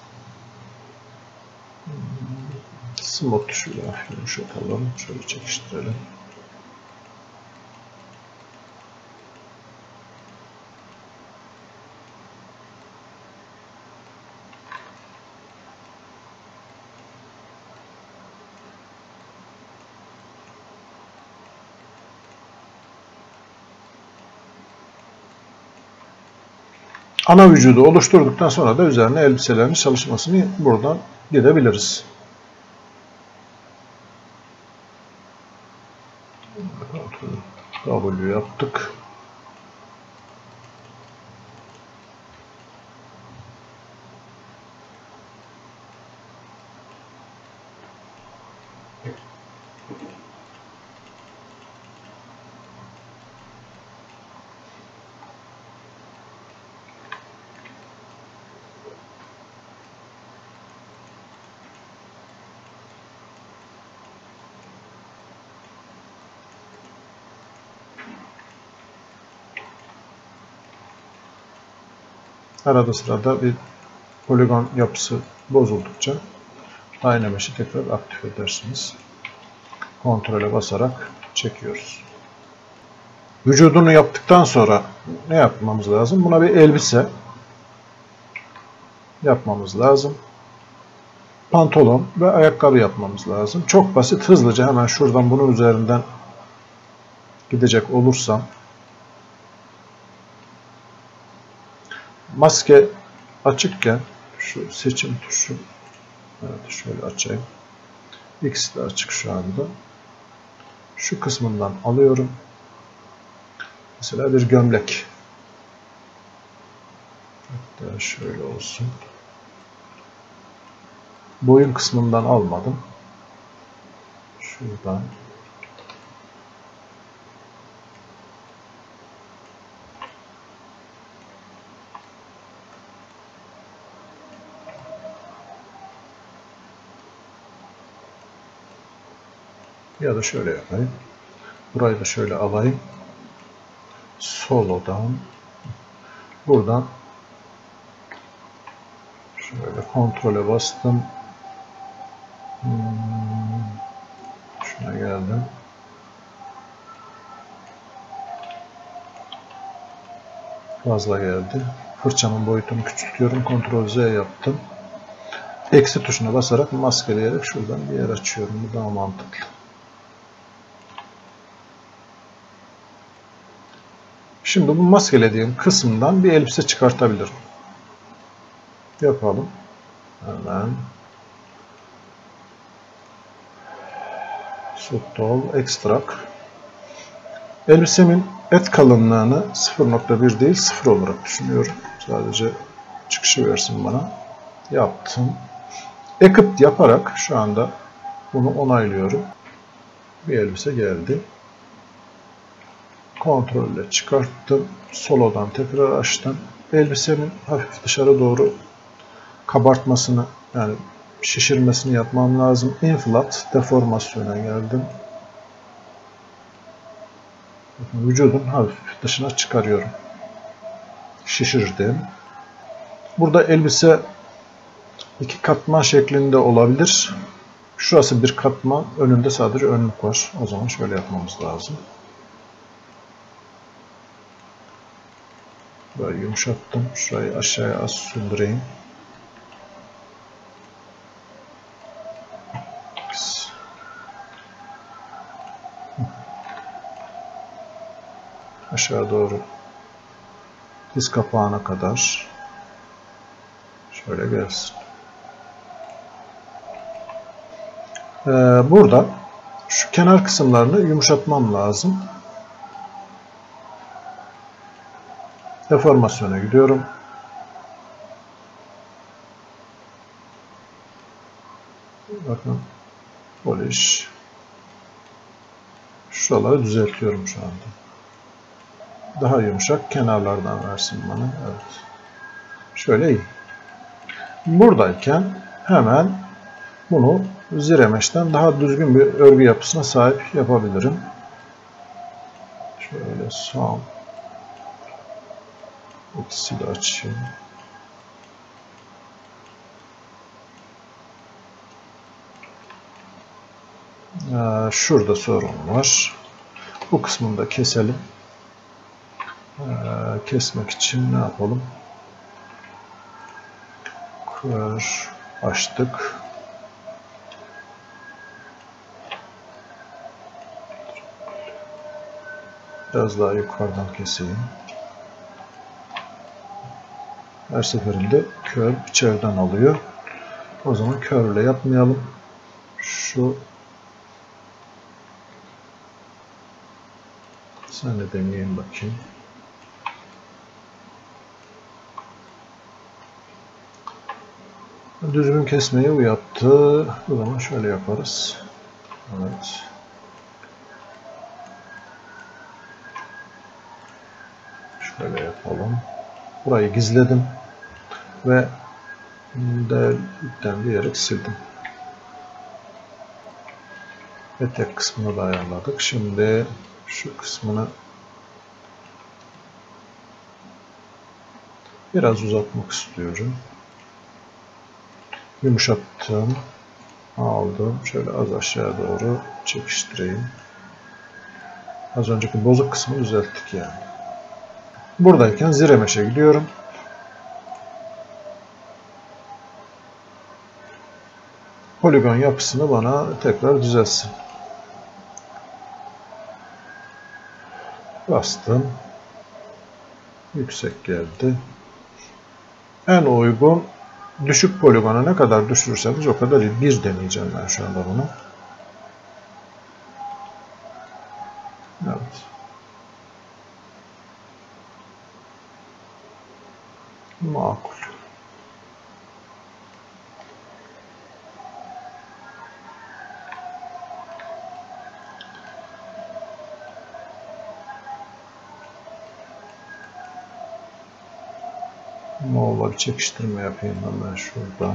Smooth tuşuyla yumuşatalım. Şöyle çekiştirelim. Ana vücudu oluşturduktan sonra da üzerine elbiselerin çalışmasını buradan gidebiliriz. W yaptık. Arada sırada bir poligon yapısı bozuldukça Dynamesh'i tekrar aktif edersiniz. Kontrole basarak çekiyoruz. Vücudunu yaptıktan sonra ne yapmamız lazım? Buna bir elbise yapmamız lazım. Pantolon ve ayakkabı yapmamız lazım. Çok basit, hızlıca hemen şuradan bunun üzerinden gidecek olursam maske açıkken şu seçim tuşu, evet, şöyle açayım. X de açık şu anda. Şu kısmından alıyorum. Mesela bir gömlek. Hatta şöyle olsun. Boyun kısmından almadım. Şuradan. Ya da şöyle yapayım. Burayı da şöyle alayım. Solo'dan buradan şöyle kontrole bastım. Hmm, şuna geldim. fazla geldi. Fırçamın boyutunu küçültüyorum. Ctrl Z yaptım. Eksi tuşuna basarak maskeleyerek şuradan bir yer açıyorum. Bu daha mantıklı. Şimdi bu maskelediğim kısımdan bir elbise çıkartabilirim. Yapalım. Hemen. Subtol, Extract. Elbisemin et kalınlığını sıfır nokta bir değil sıfır olarak düşünüyorum. Sadece çıkışı versin bana. Yaptım. Equipped yaparak şu anda bunu onaylıyorum. Bir elbise geldi. Kontrol ile çıkarttım. Solo'dan tekrar açtım. Elbisenin hafif dışarı doğru kabartmasını, yani şişirmesini yapmam lazım. Inflat deformasyona geldim. Vücudun hafif dışına çıkarıyorum. Şişirdim. Burada elbise iki katman şeklinde olabilir. Şurası bir katman, önünde sadece önlük var. O zaman şöyle yapmamız lazım. Böyle yumuşattım. Şurayı aşağıya az sündüreyim. Aşağı doğru diz kapağına kadar şöyle gelsin. Ee, burada şu kenar kısımlarını yumuşatmam lazım. Deformasyona gidiyorum. Bakın. Polish. Şuraları düzeltiyorum şu anda. Daha yumuşak kenarlardan versin bana. Evet. Şöyle iyi. Buradayken hemen bunu Ziremeş'ten daha düzgün bir örgü yapısına sahip yapabilirim. Şöyle son ikisi de açayım. Ee, şurada sorun var. Bu kısmını da keselim. Ee, kesmek için ne yapalım? Kır açtık. Biraz daha yukarıdan keseyim. Her seferinde kör içeriden alıyor. O zaman körle yapmayalım. Şu sen de deneyeyim bakayım. Düzgün kesmeyi bu yaptı. O zaman şöyle yaparız. Evet. Şöyle yapalım. Burayı gizledim ve delten diyerek sildim. Etek kısmını da ayarladık. Şimdi şu kısmını biraz uzatmak istiyorum. Yumuşattım. Aldım. Şöyle az aşağı doğru çekiştireyim. Az önceki bozuk kısmı düzelttik yani. Buradayken Ziremeş'e gidiyorum. Poligon yapısını bana tekrar düzelsin. Bastım. Yüksek geldi. En uygun düşük poligona ne kadar düşürürseniz o kadar iyi. Bir deneyeceğim ben şu anda bunu. Evet. Makul. Moğol'a bir çekiştirme yapayım hemen şuradan.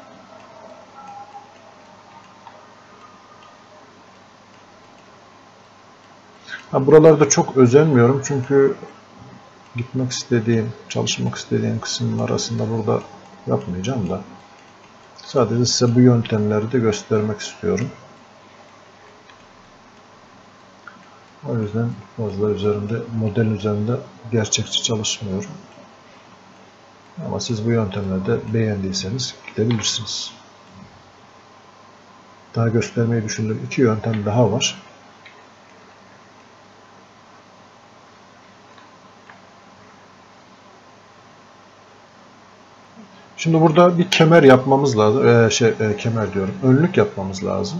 Ha, buralarda çok özenmiyorum çünkü gitmek istediğim, çalışmak istediğim kısımlar arasında burada yapmayacağım da sadece size bu yöntemleri de göstermek istiyorum. O yüzden fazla üzerinde, model üzerinde gerçekçi çalışmıyor. Ama siz bu yöntemlerde beğendiyseniz gidebilirsiniz. Daha göstermeyi düşündüğüm iki yöntem daha var. Şimdi burada bir kemer yapmamız lazım. Ee, şey e, kemer diyorum. Önlük yapmamız lazım.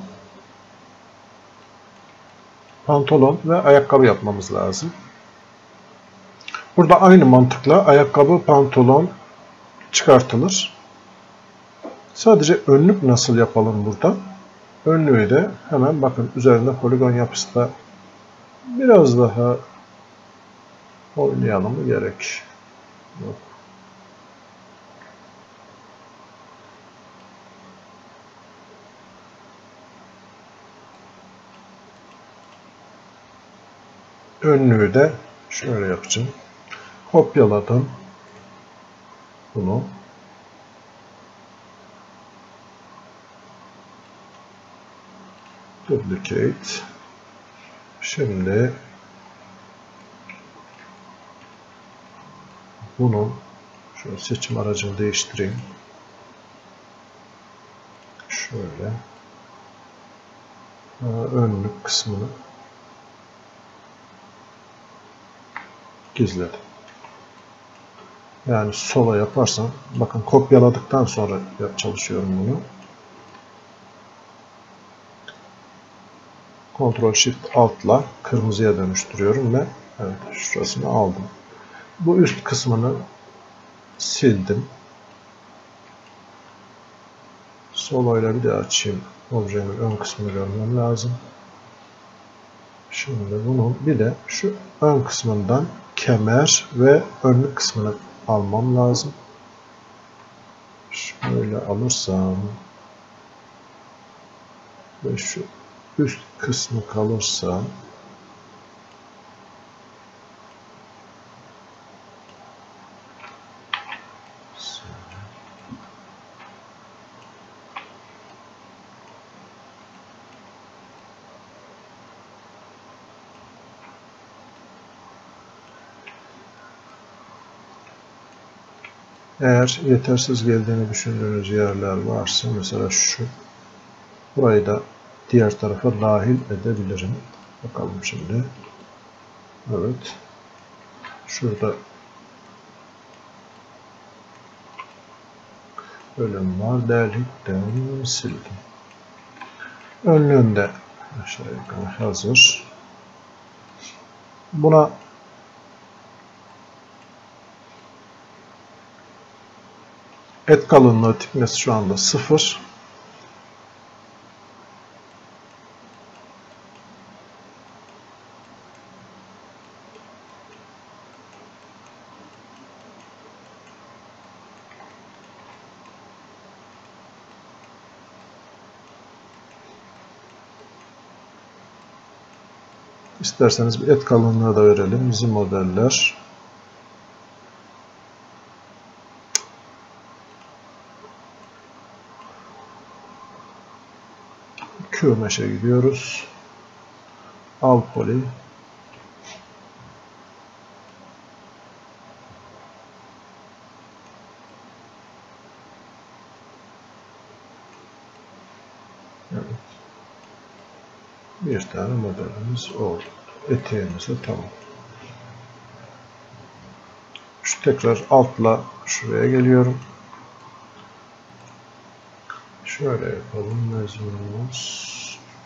Pantolon ve ayakkabı yapmamız lazım. Burada aynı mantıkla ayakkabı, pantolon çıkartılır. Sadece önlük nasıl yapalım burada? Önlüğü de hemen bakın üzerinde poligon yapısı da biraz daha oynayalım mı gerek yok. Önlüğü de şöyle yapacağım. Kopyaladım bunu. Duplicate. Şimdi bunun şöyle seçim aracını değiştireyim. Şöyle önlük kısmını gizledim. Yani sola yaparsam bakın kopyaladıktan sonra çalışıyorum bunu. Ctrl Shift Alt'la kırmızıya dönüştürüyorum ve evet şurasını aldım. Bu üst kısmını sildim. Solo ile bir de açayım. Objenin ön kısmını görmem lazım. Şimdi bunun bir de şu ön kısmından kemer ve önlük kısmını almam lazım. Şöyle alırsam ve şu üst kısmı kalırsa eğer yetersiz geldiğini düşündüğünüz yerler varsa mesela şu burayı da diğer tarafa dahil edebilirim. Bakalım şimdi. Evet. Şurada bölüm var. Delete sildim. Önlüğünde aşağı yukarı hazır. Buna et kalınlığı thickness şu anda sıfır. İsterseniz bir et kalınlığı da verelim. Bizim modeller Q Mesh'e gidiyoruz. Al poly. Evet. Bir tane modelimiz oldu. Eteğimiz de tamam. Şu tekrar altla şuraya geliyorum. Şöyle yapalım. Mezunumuz.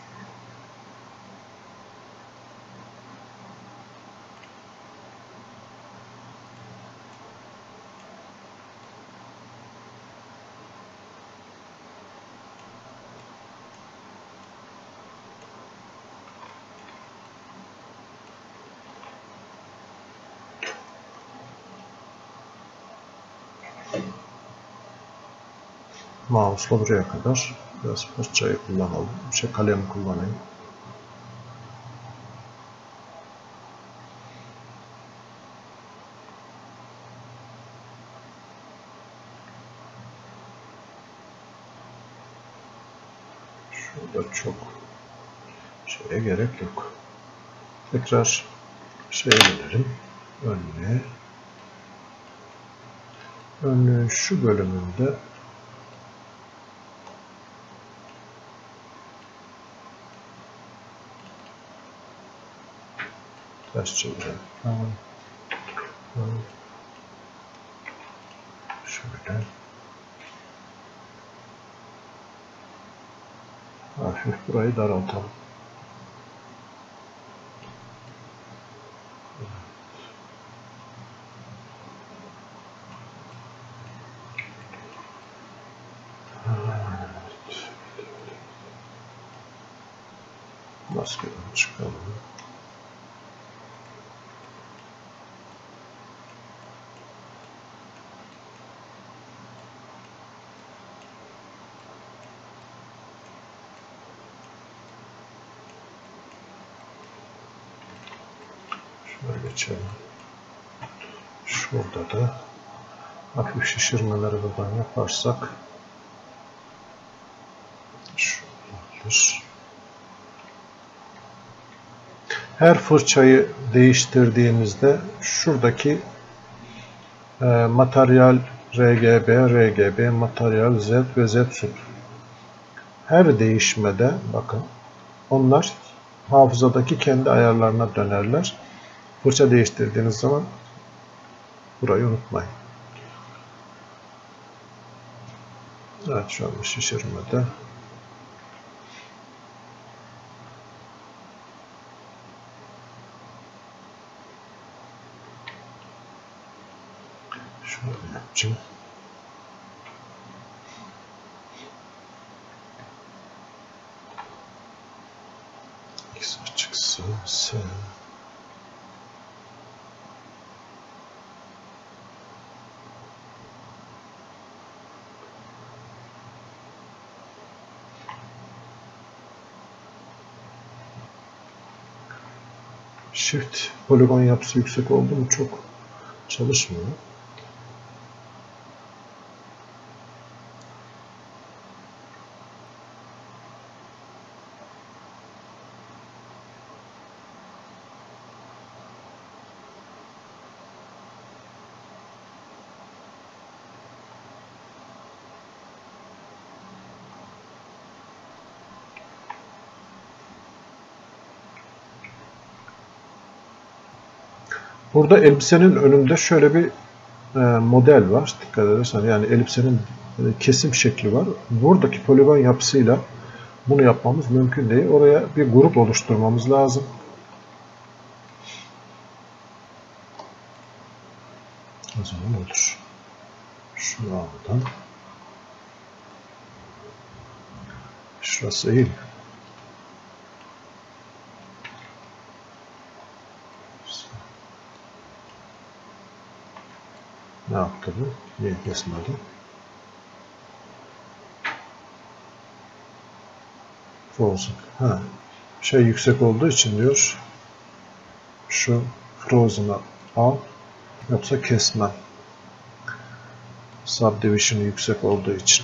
Mouse'la buraya kadar biraz fırçayı kullanalım. Şey kalem kullanayım. Şurada çok şeye gerek yok. Tekrar şeye dönelim. önlüğe. Önlüğün şu bölümünde ters çevirelim. Tamam. Şöyle hafif burayı daraltalım. Maskeden çıkalım. Şöyle geçelim. Şurada da hafif şişirmeleri buradan yaparsak şuradır. Her fırçayı değiştirdiğimizde şuradaki e, materyal R G B, R G B, materyal Z ve Z sub. Her değişmede bakın onlar hafızadaki kendi ayarlarına dönerler. Fırça değiştirdiğiniz zaman burayı unutmayın. Evet, şu an şişirmede. Şöyle yapacağım. X açıksa S. Shift poligon yapısı yüksek oldu mu çok çalışmıyor. Burada elbisenin önünde şöyle bir e, model var. Dikkat edersen yani elbisenin e, kesim şekli var. Buradaki poligon yapısıyla bunu yapmamız mümkün değil. Oraya bir grup oluşturmamız lazım. O zaman olur. Şunu aldım. Şurası iyi mi? Ne yaptı bu? Niye kesmedi? Frozen. Ha. Şey yüksek olduğu için diyor. Şu Frozen'ı al. Yoksa kesmem. Subdivision'ı yüksek olduğu için.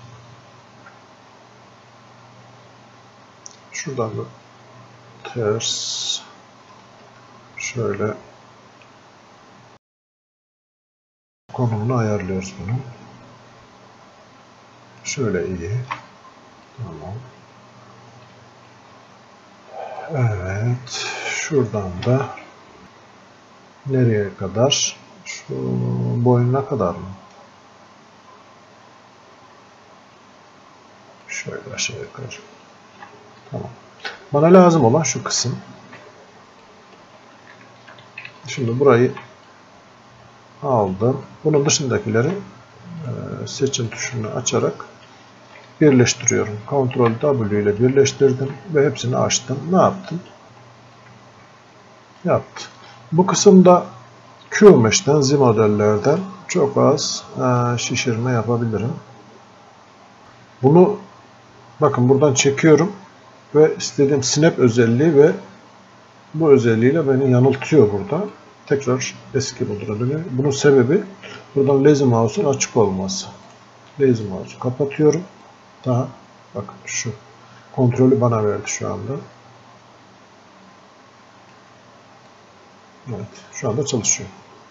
Şuradan da ters şöyle konumunu ayarlıyoruz bunu. Şöyle iyi. Tamam. Evet. Şuradan da nereye kadar? Şu boyuna kadar mı? Şöyle aşağı yukarı. Tamam. Bana lazım olan şu kısım. Şimdi burayı aldım. Bunun dışındakileri seçim tuşunu açarak birleştiriyorum. Ctrl W ile birleştirdim ve hepsini açtım. Ne yaptım? Yaptı. Bu kısımda Q-Mesh'ten, Z modellerden çok az şişirme yapabilirim. Bunu bakın buradan çekiyorum ve istediğim snap özelliği ve bu özelliğiyle beni yanıltıyor burada. Tekrar eski moduna dönüyor. Bunun sebebi buradan Lazy Mouse'un açık olması. Lazy Mouse'u kapatıyorum. Daha bakın şu kontrolü bana verdi şu anda. Evet, şu anda çalışıyor.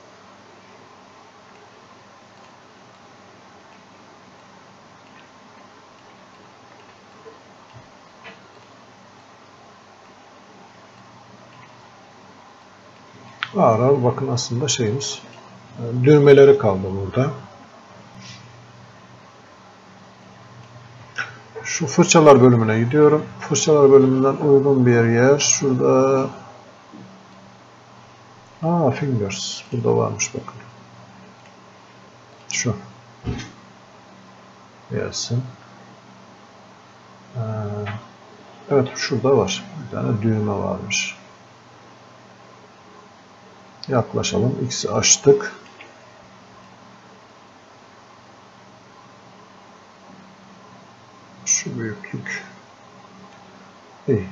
Ağır ağır bakın aslında şeyimiz, düğmeleri kaldı burada. Şu fırçalar bölümüne gidiyorum. Fırçalar bölümünden uygun bir yer. Şurada Aa, fingers. Burada varmış bakın. Şu. Gelsin. Ee, evet, şurada var. Bir tane düğme varmış. Yaklaşalım. X'i açtık. Şu büyüklük. İyi.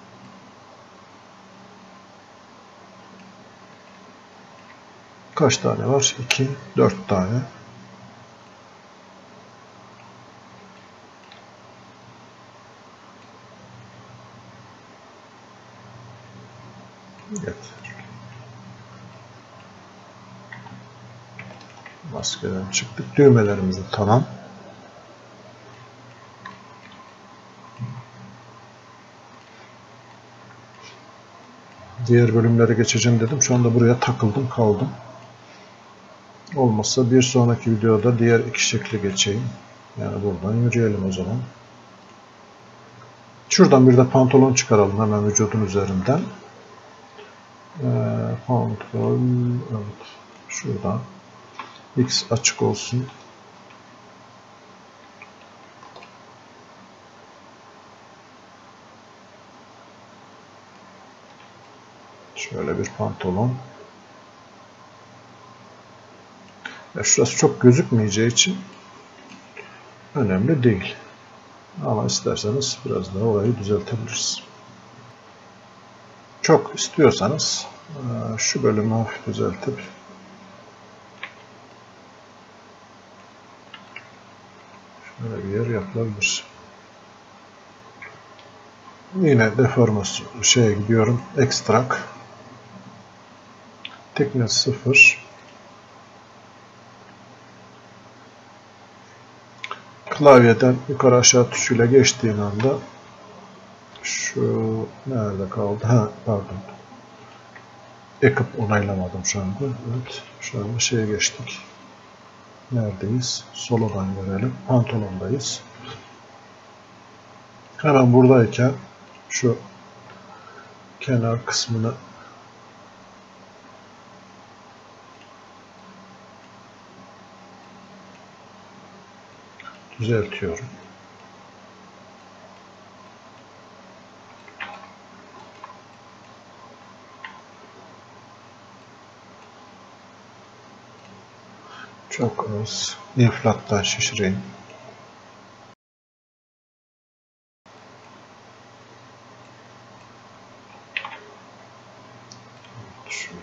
Kaç tane var? iki, dört tane. Evet. Maskeden çıktık. Düğmelerimiz de tamam. Diğer bölümlere geçeceğim dedim. Şu anda buraya takıldım kaldım. Olmazsa bir sonraki videoda diğer iki şekli geçeyim. Yani buradan yürüyelim o zaman. Şuradan bir de pantolon çıkaralım hemen vücudun üzerinden. Ee, pantolon, evet. Şuradan X açık olsun. Şöyle bir pantolon. Ya şurası çok gözükmeyeceği için önemli değil. Ama isterseniz biraz daha orayı düzeltebiliriz. Çok istiyorsanız şu bölümü hafif düzeltip şöyle bir yer yapılabilir. Yine deformasyon şeye gidiyorum. Extract. Thickness sıfır. Klavyeden yukarı aşağı tuşuyla geçtiğin anda şu nerede kaldı? Ha, pardon. Ekip onaylamadım şu anda. Evet. Şu anda şeye geçtik. Neredeyiz? Solodan görelim. Pantolondayız. Hemen buradayken şu kenar kısmını düzeltiyorum. Çok az inflattan şişireyim. Şöyle.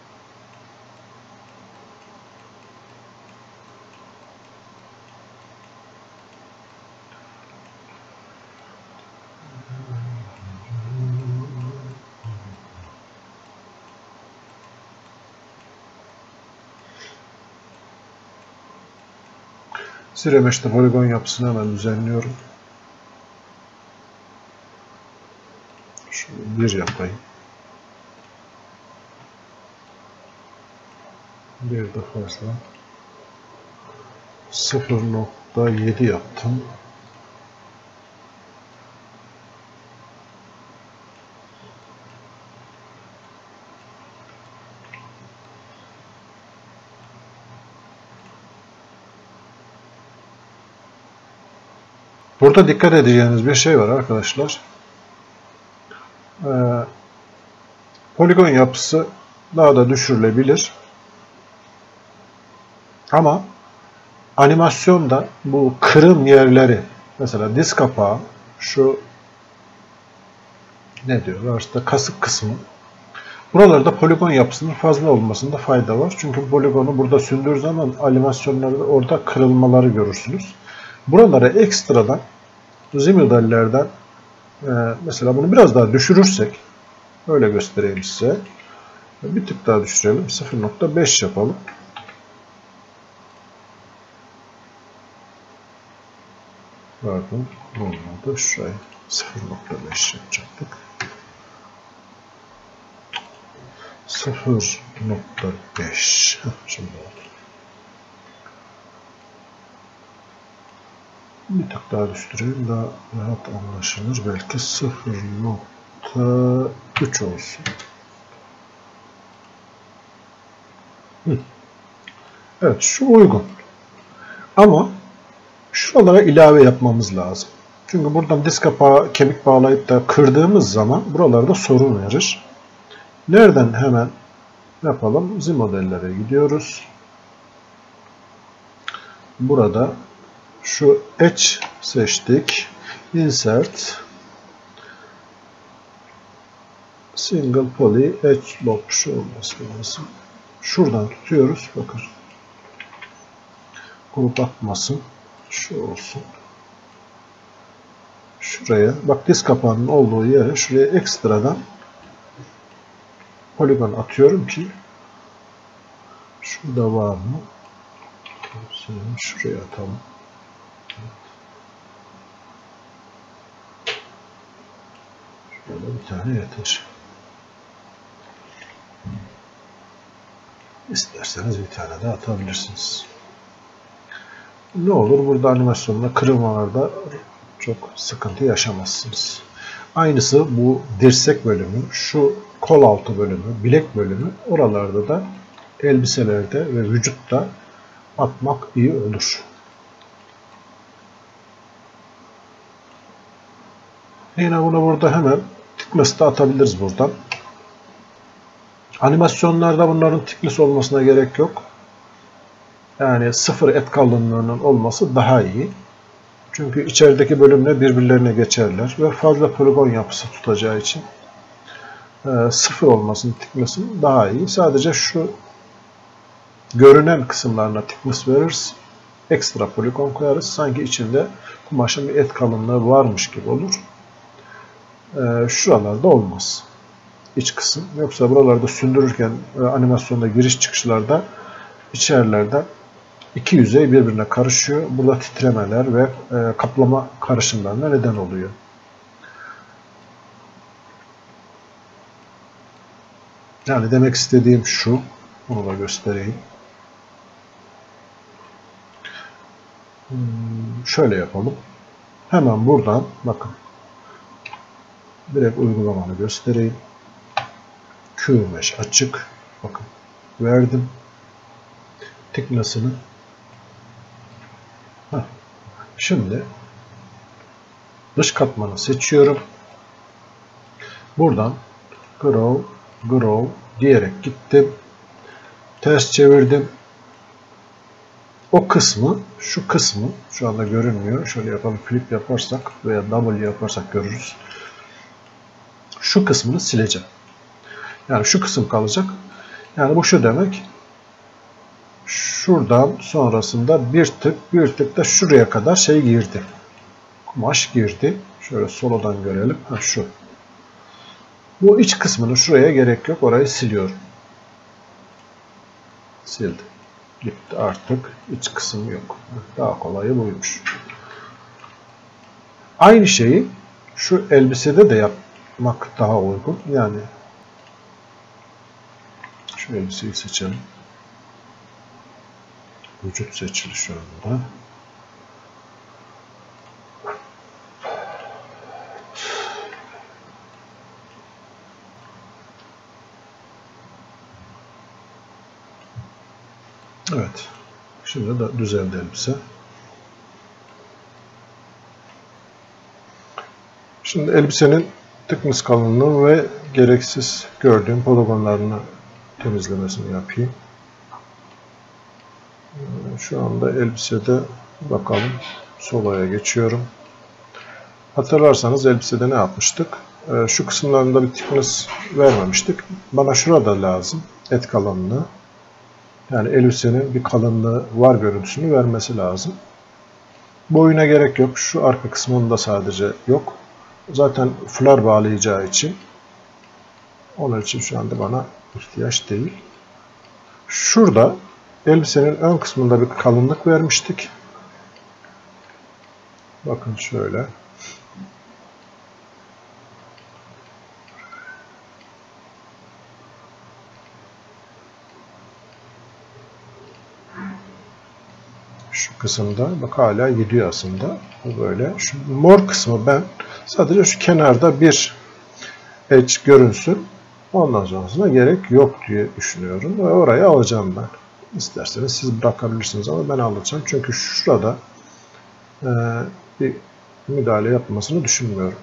Siremeş'te poligon yapısını hemen düzenliyorum. Şunu bir yapayım. Bir de fazla. sıfır nokta yedi yaptım. Burada dikkat edeceğiniz bir şey var arkadaşlar. Ee, poligon yapısı daha da düşürülebilir. Ama animasyonda bu kırım yerleri, mesela diz kapağı, şu ne diyorlar işte kasık kısmı, buralarda poligon yapısının fazla olmasında fayda var. Çünkü poligonu burada sündürdüğü zaman animasyonlarda orada kırılmaları görürsünüz. Buralara ekstradan Zimmer'lerden e, mesela bunu biraz daha düşürürsek, öyle göstereyim size. Bir tık daha düşürelim. sıfır nokta beş yapalım. Pardon. Olmadı. Şurayı sıfır nokta beş yapacaktık. sıfır nokta beş. Şimdi oldu. Bir tık daha düşüreyim. Daha rahat anlaşılır. Belki sıfır nokta üç olsun. Hı. Evet, şu uygun. Ama şuralara ilave yapmamız lazım. Çünkü buradan disk kapağı kemik bağlayıp da kırdığımız zaman buralarda sorun verir. Nereden hemen yapalım? Z modellere gidiyoruz. Burada şu Edge seçtik. Insert Single Poly Edge Bob şu olması lazım. Şuradan tutuyoruz. Bakın. Grup atmasın. Şu olsun. Şuraya. Bak disk kapağının olduğu yere şuraya ekstradan poligon atıyorum ki şurada var mı? Şuraya atalım. Şöyle bir tane yeter. İsterseniz bir tane de atabilirsiniz. Ne olur burada animasyonla kırılmalarda çok sıkıntı yaşamazsınız. Aynısı bu dirsek bölümü, şu kol altı bölümü, bilek bölümü oralarda da elbiselerde ve vücutta atmak iyi olur. Yine bunu burada hemen thickness'ta atabiliriz buradan. Animasyonlarda bunların thickness olmasına gerek yok. Yani sıfır et kalınlığının olması daha iyi. Çünkü içerideki bölümle birbirlerine geçerler ve fazla poligon yapısı tutacağı için e, sıfır olmasının thickness'ın daha iyi. Sadece şu görünen kısımlarına thickness veririz. Ekstra poligon koyarız. Sanki içinde kumaşın bir et kalınlığı varmış gibi olur. E, şuralarda olmaz. İç kısım. Yoksa buralarda sündürürken e, animasyonda giriş çıkışlarda içerilerden iki yüzey birbirine karışıyor. Burada titremeler ve e, kaplama karışımlarına neden oluyor. Yani demek istediğim şu. Bunu da göstereyim. Hmm, şöyle yapalım. Hemen buradan bakın. Direkt uygulamanı göstereyim. Q-Mesh açık. Bakın. Verdim. Thickness'ını. Heh. Şimdi dış katmanı seçiyorum. Buradan Grow, Grow diyerek gittim. Ters çevirdim. O kısmı, şu kısmı şu anda görünmüyor. Şöyle yapalım. Flip yaparsak veya W yaparsak görürüz. Şu kısmını sileceğim. Yani şu kısım kalacak. Yani bu şu demek. Şuradan sonrasında bir tık bir tık da şuraya kadar şey girdi. Kumaş girdi. Şöyle solodan görelim. Ha şu. Bu iç kısmını şuraya gerek yok. Orayı siliyorum. Sildim. Gitti artık. İç kısım yok. Daha kolayı buymuş. Aynı şeyi şu elbisede de yapmak daha uygun. Yani şu elbiseyi seçelim. Vücut seçili şu anda. Evet. Şimdi de düzeldi elbise. Şimdi elbisenin thickness kalınlığı ve gereksiz gördüğüm poligonlarını temizlemesini yapayım. Şu anda elbisede bakalım. Solo'ya geçiyorum. Hatırlarsanız elbisede ne yapmıştık? Şu kısımlarında bir thickness vermemiştik. Bana şurada lazım. Et kalınlığı. Yani elbisenin bir kalınlığı var görüntüsünü vermesi lazım. Boyuna gerek yok. Şu arka kısmında sadece yok. Zaten fular bağlayacağı için Onun için şu anda bana ihtiyaç değil. Şurada elbisenin ön kısmında bir kalınlık vermiştik. Bakın şöyle. Şu kısımda bak hala gidiyor aslında. Bu böyle. Şu mor kısmı ben sadece şu kenarda bir edge görünsün. Ondan sonrasında gerek yok diye düşünüyorum. Ve orayı alacağım ben. İsterseniz siz bırakabilirsiniz ama ben alacağım. Çünkü şurada e, bir müdahale yapmasını düşünmüyorum.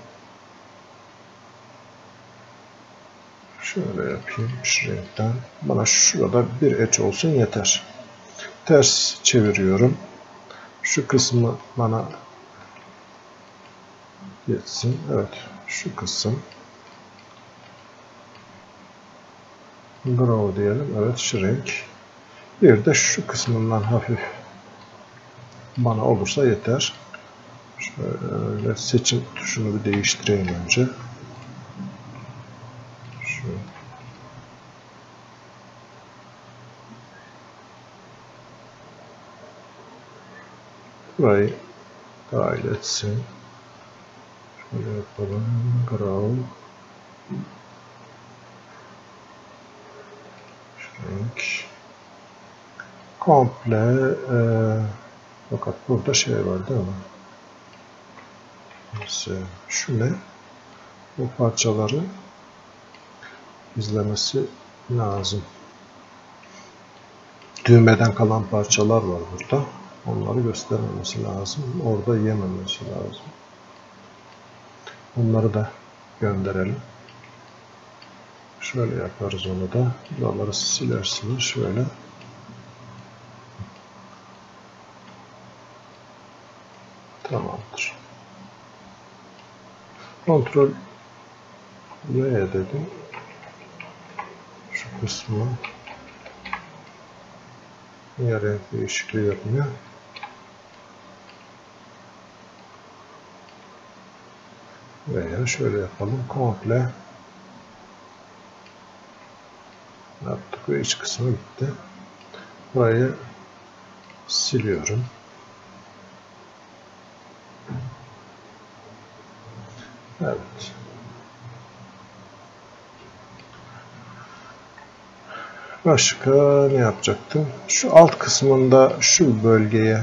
Şöyle yapayım. Şu renkten. Bana şurada bir edge olsun yeter. Ters çeviriyorum. Şu kısmı bana yetsin. Evet. Şu kısım. Grow diyelim. Evet. Şu renk. Bir de şu kısmından hafif bana olursa yeter. Şöyle seçim tuşunu bir değiştireyim önce. Şu. Burayı dahil etsin. Şöyle yapalım. Grow. Şu renk. Komple e, fakat burada şey var değil mi? Neyse, şu ne? Bu parçaları izlemesi lazım. Düğmeden kalan parçalar var burada. Onları göstermemesi lazım. Orada yememesi lazım. Onları da gönderelim. Şöyle yaparız onu da. Buraları silersiniz şöyle. Tamamdır. Kontrol Y dedim. Şu kısmı niye renk değişikliği yapmıyor? Veya şöyle yapalım. Komple yaptık ve iç kısmı bitti. Burayı siliyorum. Evet. Başka ne yapacaktım? Şu alt kısmında şu bölgeye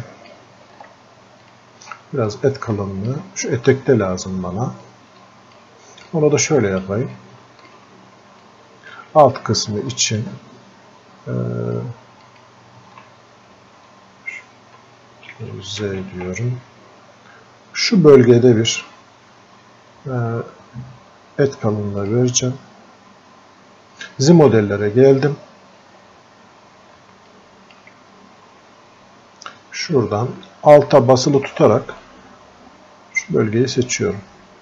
biraz et kalınlığı. Şu etekte lazım bana. Onu da şöyle yapayım. Alt kısmı için e, Z diyorum. Şu bölgede bir e, et kalınlığı vereceğim. Z modellere geldim. Şuradan alta basılı tutarak şu bölgeyi seçiyorum.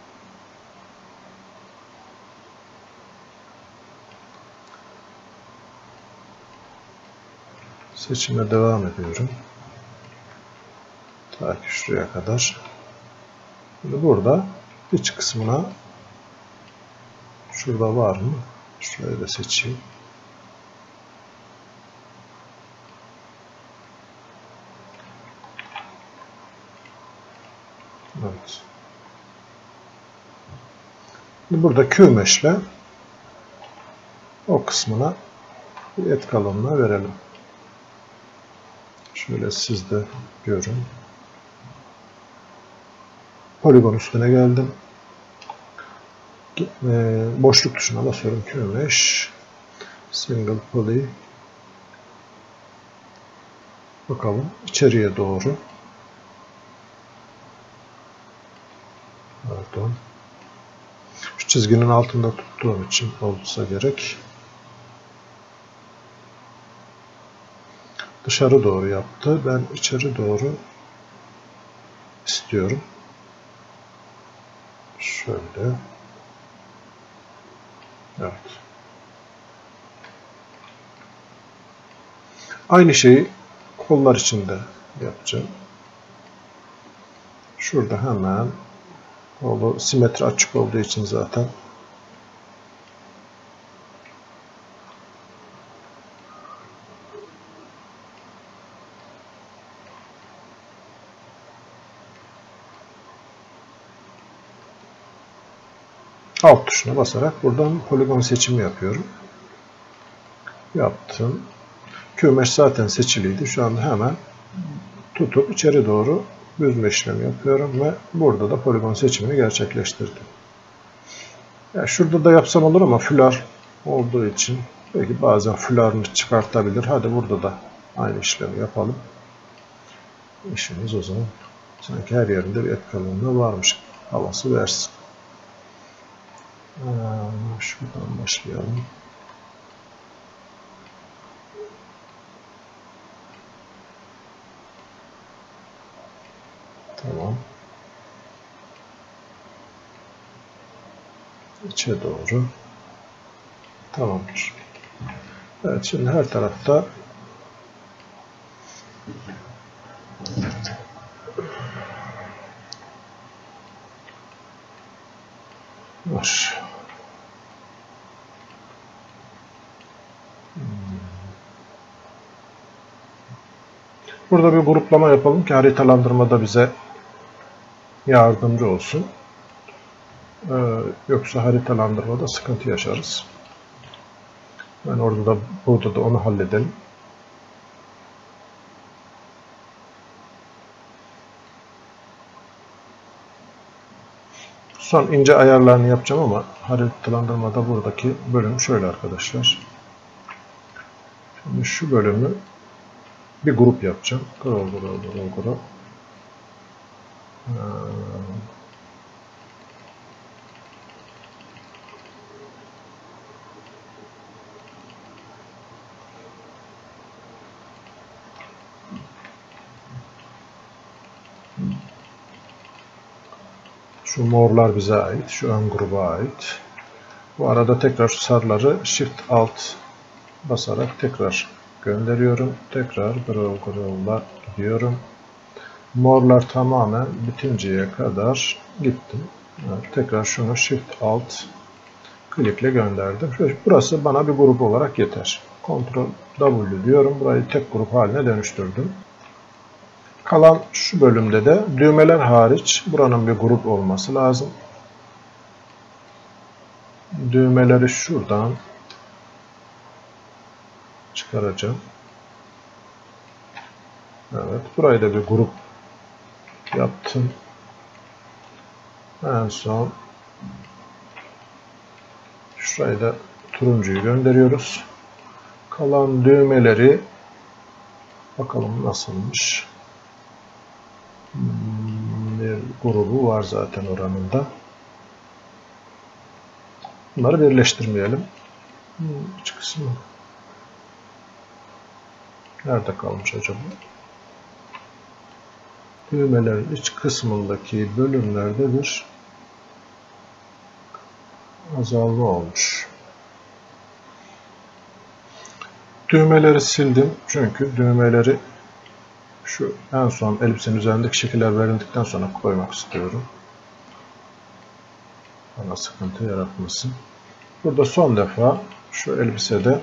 Seçime devam ediyorum. Ta ki şuraya kadar. Şimdi burada iç kısmına şurada var mı? Şurayı da seçeyim. Evet. Şimdi burada Q-Mesh'le o kısmına bir et kalınlığı verelim. Şöyle siz de görün. Poligon üstüne geldim. Boşluk tuşuna basıyorum. Q-Mesh. Single Poly. Bakalım içeriye doğru. Pardon. Şu çizginin altında tuttuğum için olsa gerek. Dışarı doğru yaptı. Ben içeri doğru istiyorum. Şöyle. Evet. Aynı şeyi kollar için de yapacağım. Şurada hemen kolu simetri açık olduğu için zaten Alt tuşuna basarak buradan poligon seçimi yapıyorum. Yaptım. Q mesh zaten seçiliydi. Şu anda hemen tutup içeri doğru büzme işlemi yapıyorum ve burada da poligon seçimini gerçekleştirdim. Ya şurada da yapsam olur ama fular olduğu için belki bazen fularını çıkartabilir. Hadi burada da aynı işlemi yapalım. İşimiz o zaman sanki her yerinde bir et kalınlığı varmış havası versin. Ee, şuradan başlayalım. Tamam. İçe doğru. Tamamdır. Evet, şimdi her tarafta var. Burada bir gruplama yapalım ki haritalandırmada bize yardımcı olsun. Ee, yoksa haritalandırmada sıkıntı yaşarız. Yani orada da burada da onu halledelim. Son ince ayarlarını yapacağım ama haritalandırmada buradaki bölüm şöyle arkadaşlar. Şimdi şu bölümü bir grup yapacağım. Grow, grow, grow, grow. Şu morlar bize ait. Şu ön gruba ait. Bu arada tekrar şu sarıları Shift Alt basarak tekrar gönderiyorum. Tekrar Grow Grow'la gidiyorum. Morlar tamamen bitinceye kadar gittim. Evet, tekrar şunu Shift Alt klikle gönderdim. Burası bana bir grup olarak yeter. Ctrl W diyorum. Burayı tek grup haline dönüştürdüm. Kalan şu bölümde de düğmeler hariç buranın bir grup olması lazım. Düğmeleri şuradan çıkaracağım. Evet, burayı da bir grup yaptım. En son şurayı da turuncuyu gönderiyoruz. Kalan düğmeleri bakalım nasılmış. Bir grubu var zaten oranın da. Bunları birleştirmeyelim. İç kısmı nerede kalmış acaba? Düğmelerin iç kısmındaki bölümlerde bir azalma olmuş. Düğmeleri sildim çünkü düğmeleri şu en son elbisenin üzerindeki şekiller verildikten sonra koymak istiyorum. Bana sıkıntı yaratmasın. Burada son defa şu elbisede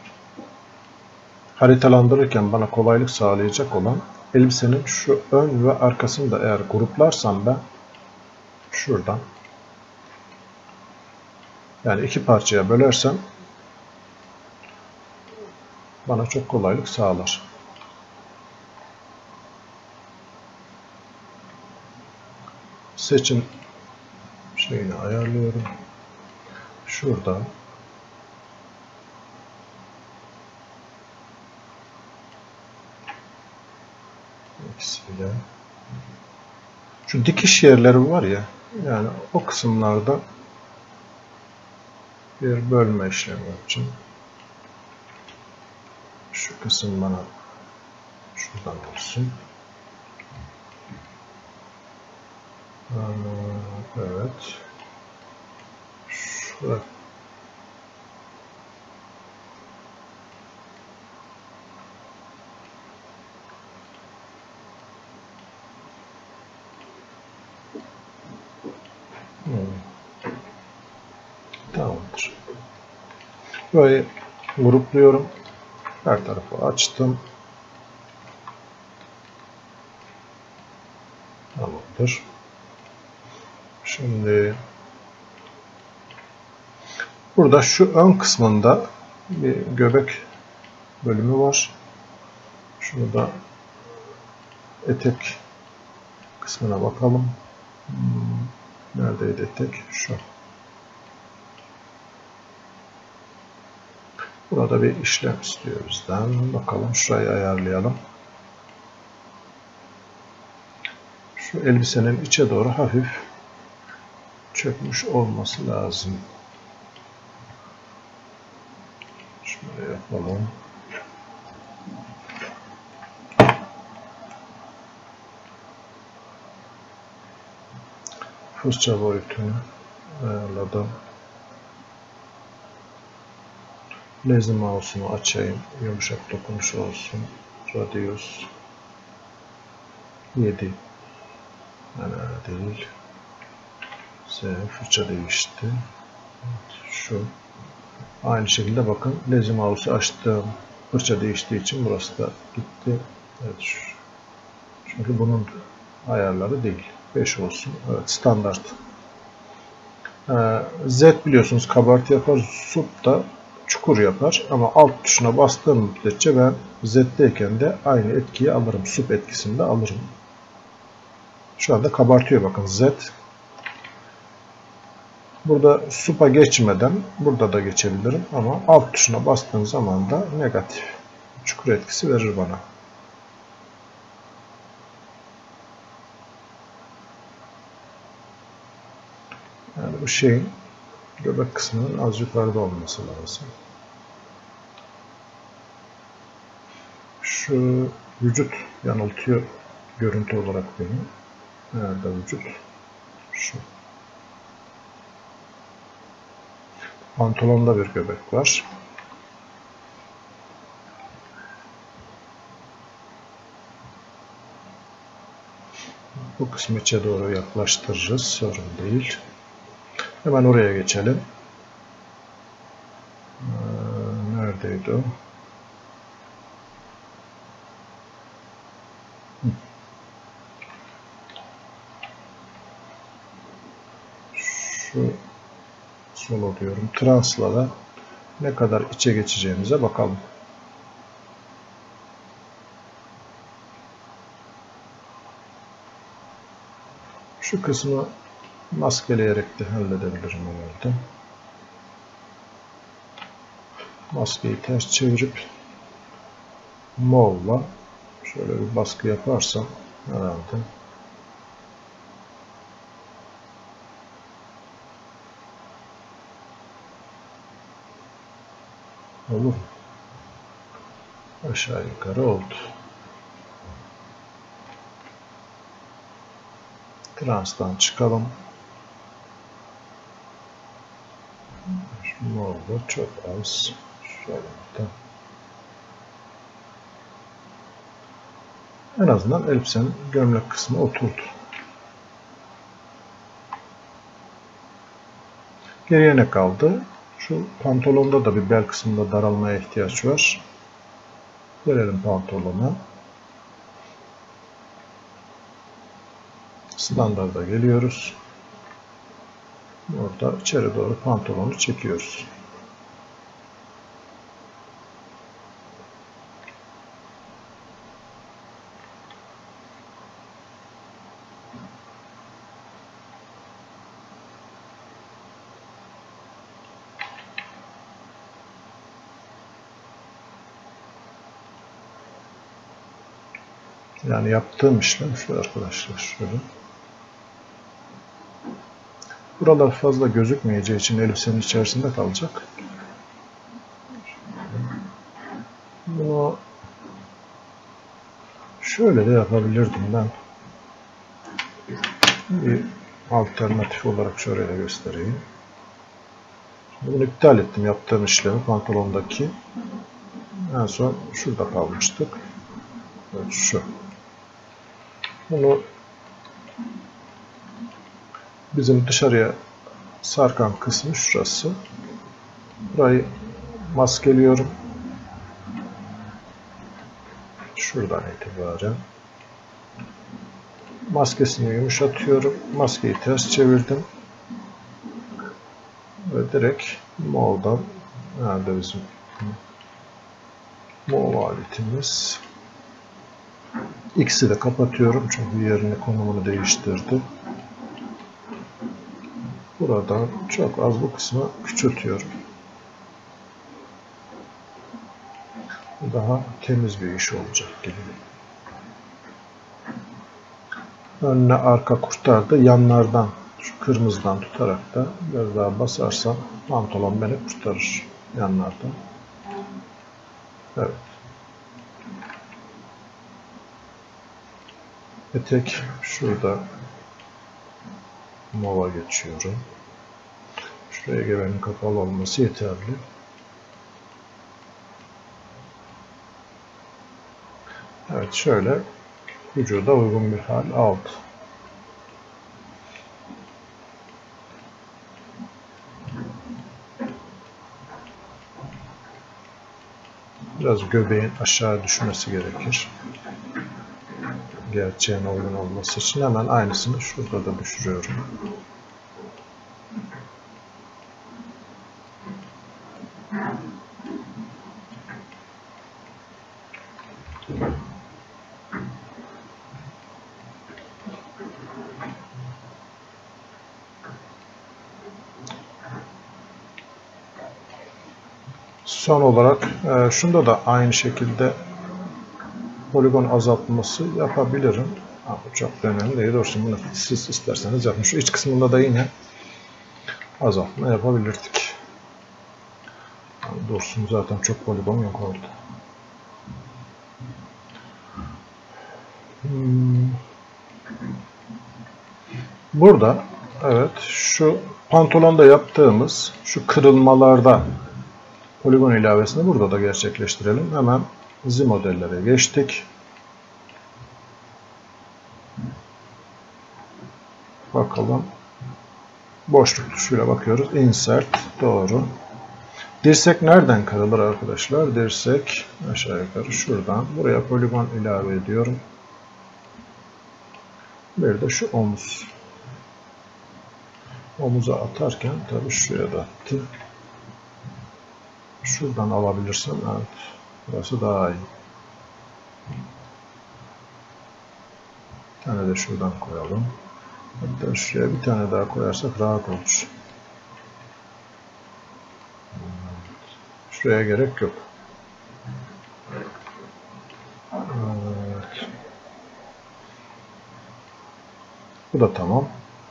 haritalandırırken bana kolaylık sağlayacak olan elbisenin şu ön ve arkasını da eğer gruplarsam ben şuradan yani iki parçaya bölersem bana çok kolaylık sağlar. Seçim şeyini ayarlıyorum. Şuradan ikisiyle şu dikiş yerleri var ya, yani o kısımlarda bir bölme işlemi yapacağım. Şu kısım bana şuradan olsun. Evet. Şurada. Hmm. Tamamdır. Böyle grupluyorum. Her tarafı açtım. Tamamdır. Şimdi Burada şu ön kısmında bir göbek bölümü var. Şunu da etek kısmına bakalım. Neredeydi etek? Şu. Burada bir işlem istiyor bizden. Bakalım şurayı ayarlayalım. Şu elbisenin içe doğru hafif çökmüş olması lazım. Şöyle yapalım. Fırça boyutunu ayarladım. Lazy mouse'umu açayım. Yumuşak dokunuş olsun. Radius yedi. Yani değil. Z fırça değişti. Şu. Aynı şekilde bakın. Lazy mouse'u açtığım fırça değiştiği için burası da gitti. Evet. Şu. Çünkü bunun ayarları değil. beş olsun. Evet. Standart. Ee, Z biliyorsunuz kabartı yapar. Sub da çukur yapar. Ama alt tuşuna bastığım müddetçe ben Z'deyken de aynı etkiyi alırım. Sub etkisini de alırım. Şu anda kabartıyor bakın Z. Burada sub'a geçmeden burada da geçebilirim. Ama alt tuşuna bastığım zaman da negatif çukur etkisi verir bana. Yani bu şeyin göbek kısmının az yukarıda olması lazım. Şu vücut yanıltıyor görüntü olarak beni. Nerede vücut? Şu. Pantolonda bir göbek var. Bu kısmı içe doğru yaklaştırırız. Sorun değil. Hemen oraya geçelim. Ee, neredeydi o? Şu solo diyorum. Trans'la da ne kadar içe geçeceğimize bakalım. Şu kısmı maskeleyerek de halledebilirim herhalde. Maskeyi ters çevirip Move'la şöyle bir baskı yaparsam herhalde olur. Aşağı yukarı oldu. Trans'tan çıkalım. Şimdi oldu. Çok az. Şöyle de. En azından elbisenin gömlek kısmı oturdu. Geriye ne kaldı? Şu pantolonda da bir bel kısmında daralmaya ihtiyaç var. Gelelim pantolona. Standarda geliyoruz. Orada içeri doğru pantolonu çekiyoruz. Yani yaptığım işlem şu arkadaşlar. Şöyle. Buralar fazla gözükmeyeceği için elbisenin içerisinde kalacak. Bunu şöyle de yapabilirdim ben. Bir alternatif olarak şöyle de göstereyim. Bunu iptal ettim yaptığım işlemi pantolondaki. En son şurada kalmıştık. Evet, şu. Bunu bizim dışarıya sarkan kısmı şurası. Burayı maskeliyorum. Şuradan itibaren maskesini yumuşatıyorum. Maskeyi ters çevirdim. Ve direkt moldan, nerede bizim mol aletimiz, X'i de kapatıyorum çünkü yerini, konumunu değiştirdi. Buradan çok az bu kısmı küçültüyorum. Daha temiz bir iş olacak gibi. Önüne arka kurtardı. Yanlardan, şu kırmızıdan tutarak da biraz daha basarsam pantolon beni kurtarır yanlardan. Evet. Etek şurada mova geçiyorum. Şuraya gebenin kapalı olması yeterli. Evet, şöyle vücuda uygun bir hal aldı. Biraz göbeğin aşağı düşmesi gerekir. Gerçeğine uygun olması için hemen aynısını şurada da düşürüyorum. Son olarak e, şunda da aynı şekilde poligon azaltması yapabilirim. Ama çok da önemli değil. Doğrusu bunu siz isterseniz yapın. Şu iç kısmında da yine azaltma yapabilirdik. Yani Dursun zaten çok poligon yok orada. Hmm. Burada evet, şu pantolonda yaptığımız şu kırılmalarda poligon ilavesini burada da gerçekleştirelim. Hemen Z modellere geçtik. Bakalım. Boşluk tuşuyla bakıyoruz. Insert. Doğru. Dirsek nereden kırılır arkadaşlar? Dirsek aşağı yukarı şuradan. Buraya poligon ilave ediyorum. Bir de şu omuz. Omuza atarken tabii şuraya da attı. Şuradan alabilirsem, evet. Burası daha iyi. Bir tane de şuradan koyalım. Hatta şuraya bir tane daha koyarsak rahat olur. Şuraya gerek yok. Evet. Bu da tamam.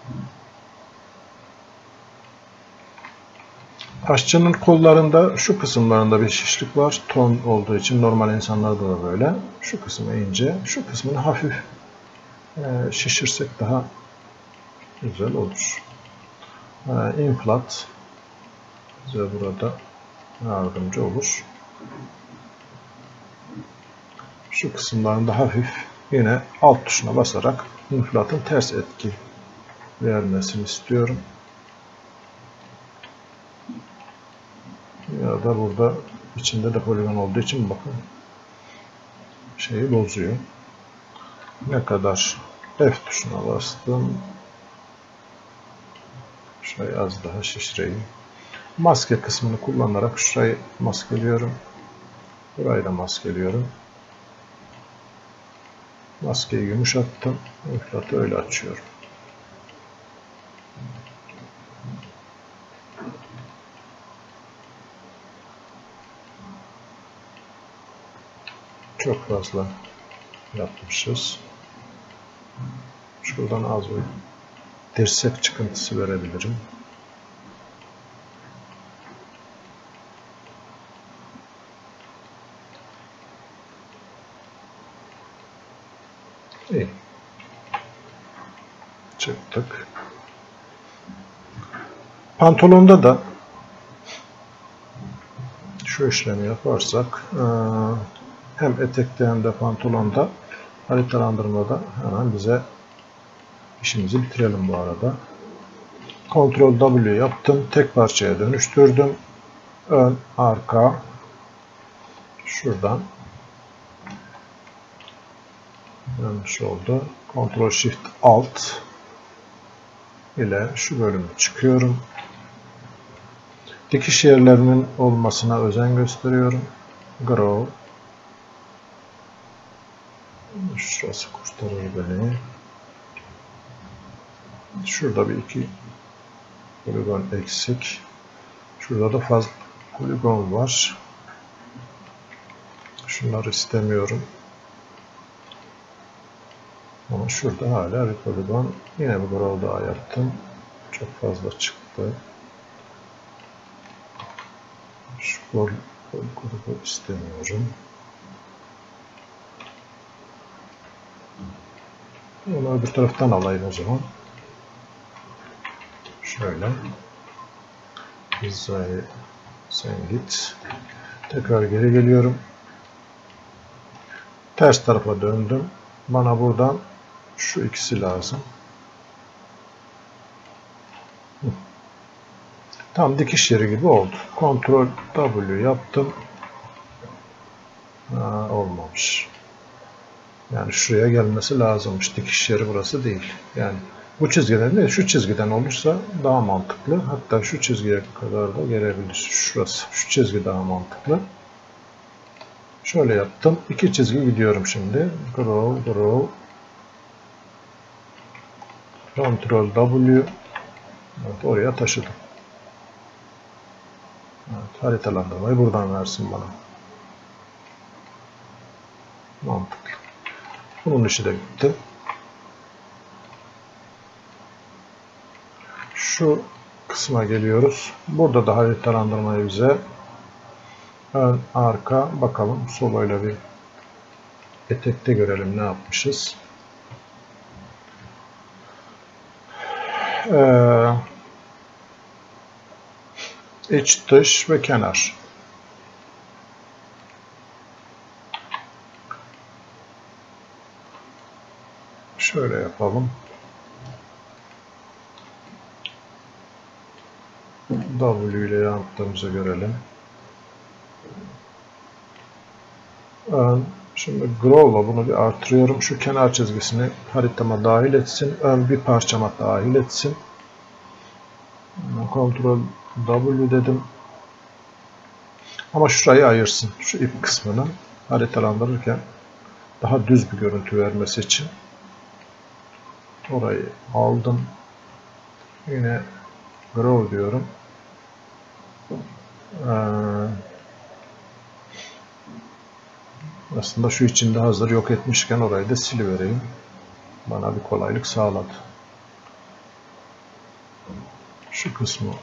Aşçının kollarında şu kısımlarında bir şişlik var. Ton olduğu için normal insanlarda da böyle. Şu kısmı ince. Şu kısmını hafif e, şişirsek daha güzel olur. E, inflat bize burada yardımcı olur. Şu kısımlarında hafif yine alt tuşuna basarak inflatın ters etki vermesini istiyorum. Ya da burada içinde de poligon olduğu için bakın şeyi bozuyor. Ne kadar F tuşuna bastım. Şurayı az daha şişireyim. Maske kısmını kullanarak şurayı maskeliyorum. Burayı da maskeliyorum. Maskeyi yumuşattım. İnflatı öyle açıyorum. Çok fazla yapmışız. Şuradan az bir dirsek çıkıntısı verebilirim. İyi. Çıktık. Pantolonda da şu işlemi yaparsak hem etekte hem de pantolonda haritalandırmada hemen bize işimizi bitirelim bu arada. Ctrl W yaptım. Tek parçaya dönüştürdüm. Ön, arka. Şuradan yanlış oldu. Ctrl Shift Alt ile şu bölümü çıkıyorum. Dikiş yerlerinin olmasına özen gösteriyorum. Grow. Şurası kurtarır beni. Şurada bir iki poligon eksik. Şurada da fazla poligon var. Şunları istemiyorum. Ama şurada hala bir poligon. Yine bir grow daha yaptım. Çok fazla çıktı. Şu grubu istemiyorum. Onu öbür taraftan alayım o zaman. Şöyle. Hizayı sen git. Tekrar geri geliyorum. Ters tarafa döndüm. Bana buradan şu ikisi lazım. Tam dikiş yeri gibi oldu. Ctrl W yaptım. Ha, olmamış. Yani şuraya gelmesi lazımmış. Dikiş yeri burası değil. Yani bu çizgiden değil, şu çizgiden olursa daha mantıklı. Hatta şu çizgiye kadar da gelebilir. Şurası. Şu çizgi daha mantıklı. Şöyle yaptım. İki çizgi gidiyorum şimdi. Grow, grow. Ctrl W. Evet, oraya taşıdım. Evet, haritalandırmayı buradan versin bana. Mantıklı. Bunun işi de bitti. Şu kısma geliyoruz. Burada da haritalandırmayı bize ön, arka, bakalım soloyla bir etekte görelim ne yapmışız. Ee, iç, dış ve kenar. Şöyle yapalım. W ile yaptığımızı görelim. Ön, şimdi Grow'la bunu bir artırıyorum. Şu kenar çizgisini haritama dahil etsin. Ön bir parçama dahil etsin. Ctrl W dedim. Ama şurayı ayırsın. Şu ip kısmını haritalandırırken daha düz bir görüntü vermesi için orayı aldım. Yine Grow diyorum. Ee, aslında şu içinde hazır yok etmişken orayı da silivereyim. Bana bir kolaylık sağladı. Şu kısmı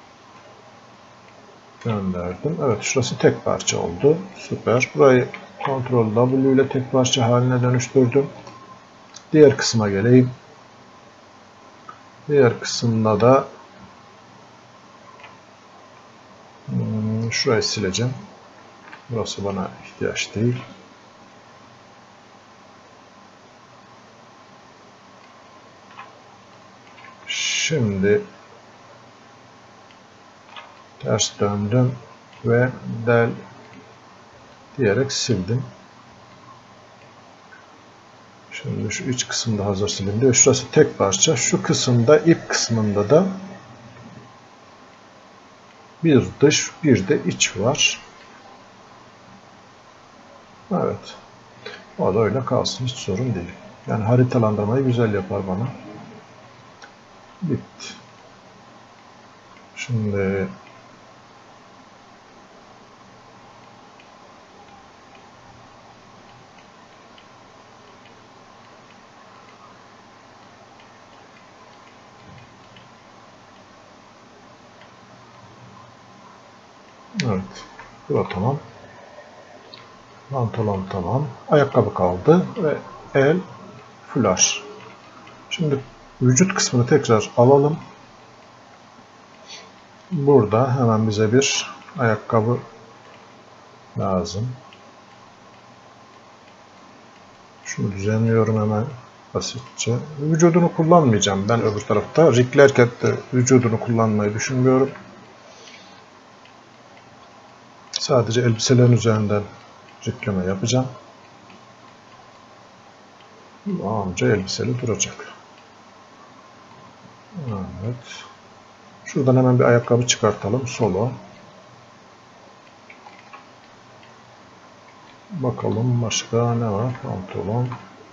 gönderdim. Evet, şurası tek parça oldu. Süper. Burayı Ctrl W ile tek parça haline dönüştürdüm. Diğer kısma geleyim. Diğer kısımda da hmm, şurayı sileceğim. Burası bana ihtiyaç değil. Şimdi ters döndüm ve del diyerek sildim. Şimdi şu iç kısımda hazır silindi. Şurası tek parça. Şu kısımda ip kısmında da bir dış bir de iç var. Evet. O da öyle kalsın. Hiç sorun değil. Yani haritalandırmayı güzel yapar bana. Bitti. Şimdi evet. Bu tamam. Pantolon tamam. Ayakkabı kaldı ve el fular. Şimdi vücut kısmını tekrar alalım. Burada hemen bize bir ayakkabı lazım. Şunu düzenliyorum hemen basitçe. Vücudunu kullanmayacağım ben öbür tarafta. Riglerken de vücudunu kullanmayı düşünmüyorum. Sadece elbiselerin üzerinden rigleme yapacağım. Bu amca elbiseli duracak. Evet. Şuradan hemen bir ayakkabı çıkartalım. Solo. Bakalım başka ne var? Pantolon.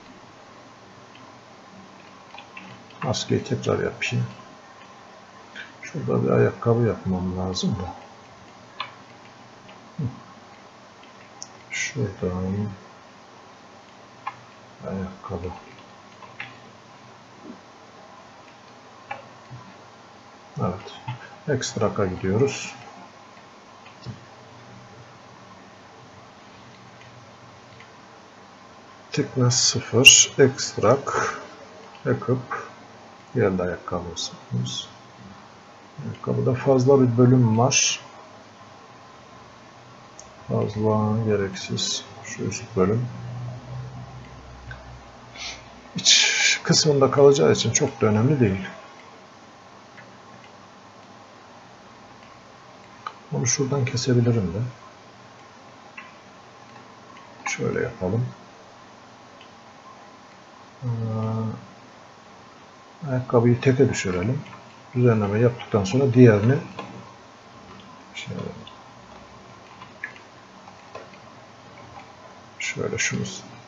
Maskeyi tekrar yapayım. Şurada bir ayakkabı yapmam lazım da. Şuradan ayakkabı. Evet. Ekstrak'a gidiyoruz. Thickness sıfır. Ekstrak. Yakıp geldi ayakkabımız. Ayakkabıda fazla bir bölüm var. Fazla gereksiz. Şu üst bölüm. İç kısmında kalacağı için çok da önemli değil. Onu şuradan kesebilirim de. Şöyle yapalım. Ee, ayakkabıyı teke düşürelim. Düzenleme yaptıktan sonra diğerini şöyle, şöyle şunu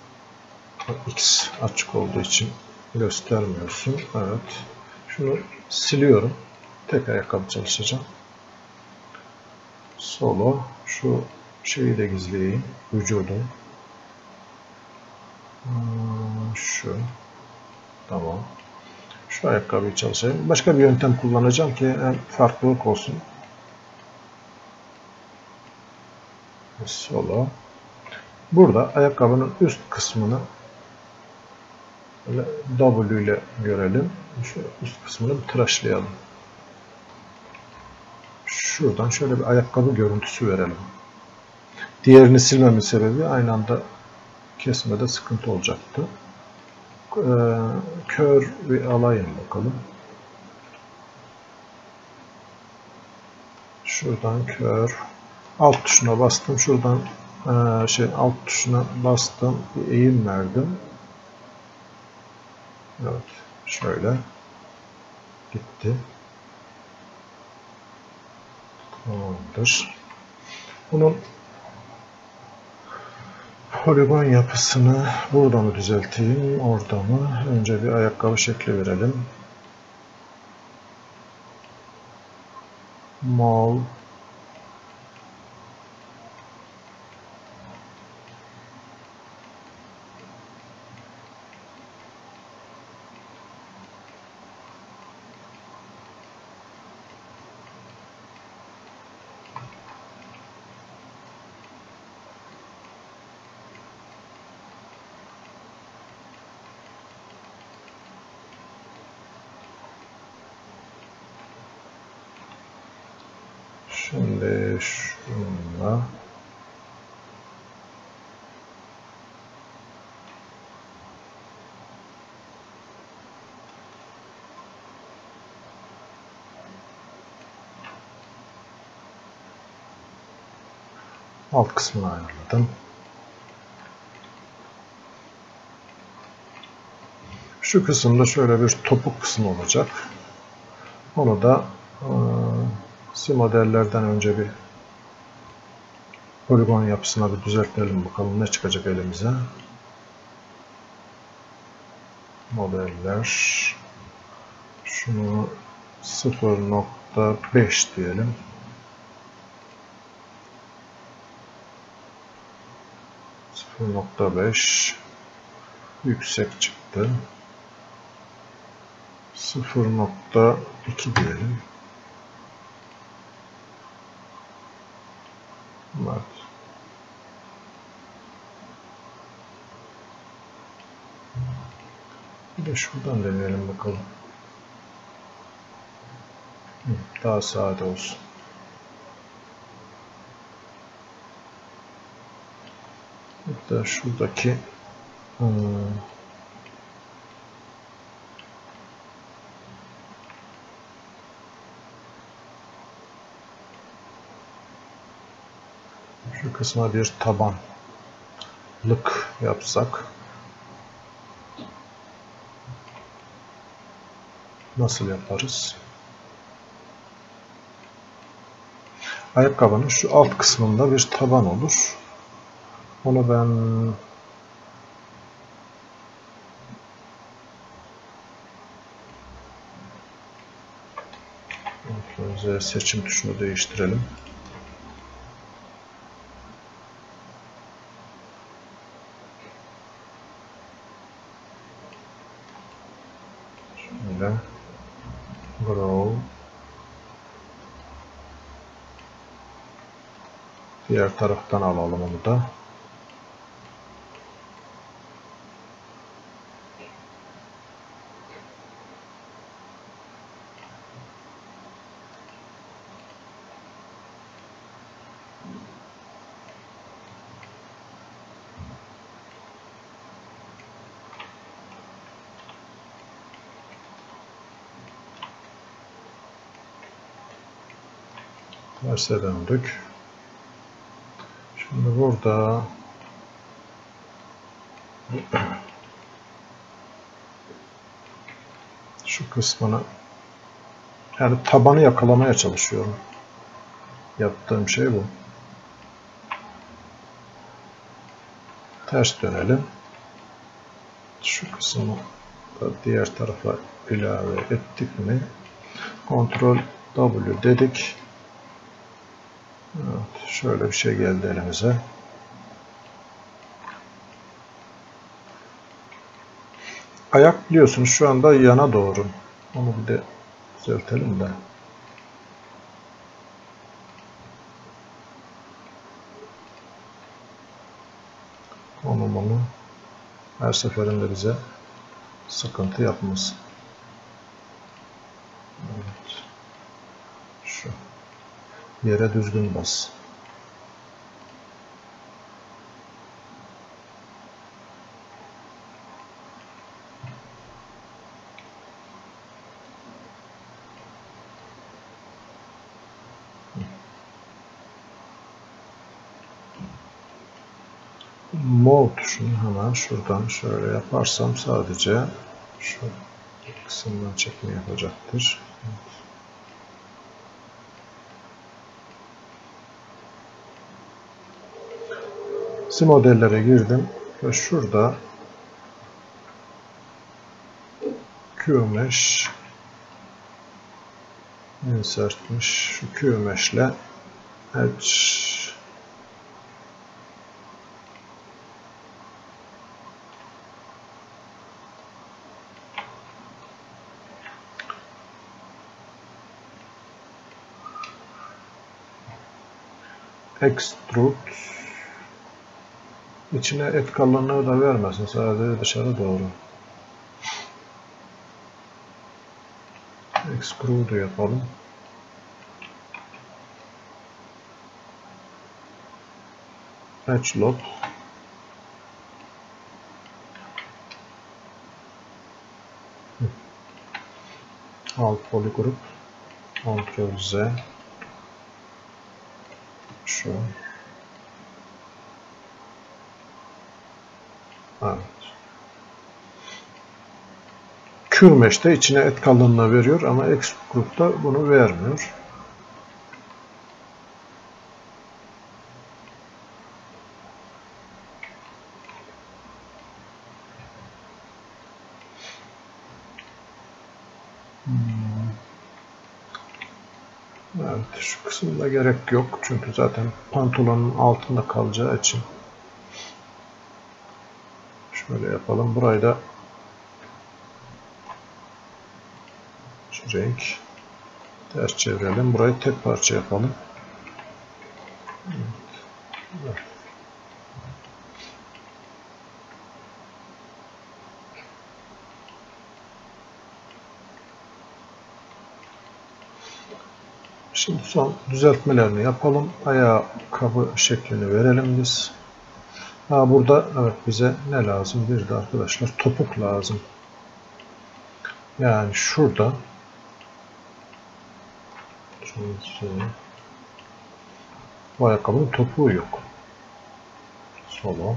X açık olduğu için göstermiyorsun. Evet. Şunu siliyorum. Tek ayakkabı çalışacağım. Solo. Şu şeyi de gizleyeyim. Vücudum. Şu. Tamam. Şu ayakkabıyı çalışayım. Başka bir yöntem kullanacağım ki hem farklılık olsun. Solo. Burada ayakkabının üst kısmını böyle W ile görelim. Şu üst kısmını bir tıraşlayalım. Şuradan şöyle bir ayakkabı görüntüsü verelim. Diğerini silmemin sebebi aynı anda kesmede sıkıntı olacaktı. Ee, kör bir alayım bakalım. Şuradan kör. Alt tuşuna bastım. Şuradan e, şey alt tuşuna bastım. Bir eğim verdim. Evet. Şöyle. Gitti. Tamamdır. Bunun poligon yapısını burada mı düzelteyim, orada mı? Önce bir ayakkabı şekli verelim. Mol. Şimdi şununla alt kısmını ayarladım. Şu kısımda şöyle bir topuk kısmı olacak. Onu da si modellerden önce bir poligon yapısına bir düzeltelim bakalım ne çıkacak elimize. Modeller. Şunu sıfır nokta beş diyelim. sıfır nokta beş yüksek çıktı. sıfır nokta iki diyelim. Evet. Bir de şuradan deneyelim bakalım. Daha sade olsun. Hatta şuradaki hmm, şu kısma bir tabanlık yapsak nasıl yaparız? ayakkabının şu alt kısmında bir taban olur. Onu ben seçim tuşunu değiştirelim. Şöyle grow, diğer taraftan alalım onu da. Terse döndük. Şimdi burada şu kısmını, yani tabanı yakalamaya çalışıyorum. Yaptığım şey bu. Ters dönelim. Şu kısmı da diğer tarafa ilave ettik mi? Ctrl W dedik. Evet, şöyle bir şey geldi elimize. Ayak biliyorsunuz şu anda yana doğru. Onu bir de düzeltelim de. Konumunu her seferinde bize sıkıntı yapmasın. Evet. Şu yere düzgün bas. Move tuşunu hemen şuradan şöyle yaparsam sadece şu kısımdan çekme yapacaktır. Evet. Si modellere girdim ve şurada Q-Mesh insertmiş. Şu Q-Mesh ile Edge Extrude içine et kalınlığı da vermesin. Sadece dışarı doğru. Extrude yapalım. Edge Load. Alt Polygroup. Ctrl Z. Şu. Evet. Q-Mesh'te içine et kalınlığı veriyor ama Extrude'da bunu vermiyor. Evet, şu kısımda gerek yok çünkü zaten pantolonun altında kalacağı için. Şöyle yapalım. Burayı da şu renk ters çevirelim. Burayı tek parça yapalım. Evet. Şimdi son düzeltmelerini yapalım. Ayakkabı şeklini verelim biz. Ha, burada evet bize ne lazım? Bir de arkadaşlar topuk lazım. Yani şurada bu ayakkabının topuğu yok. Solo.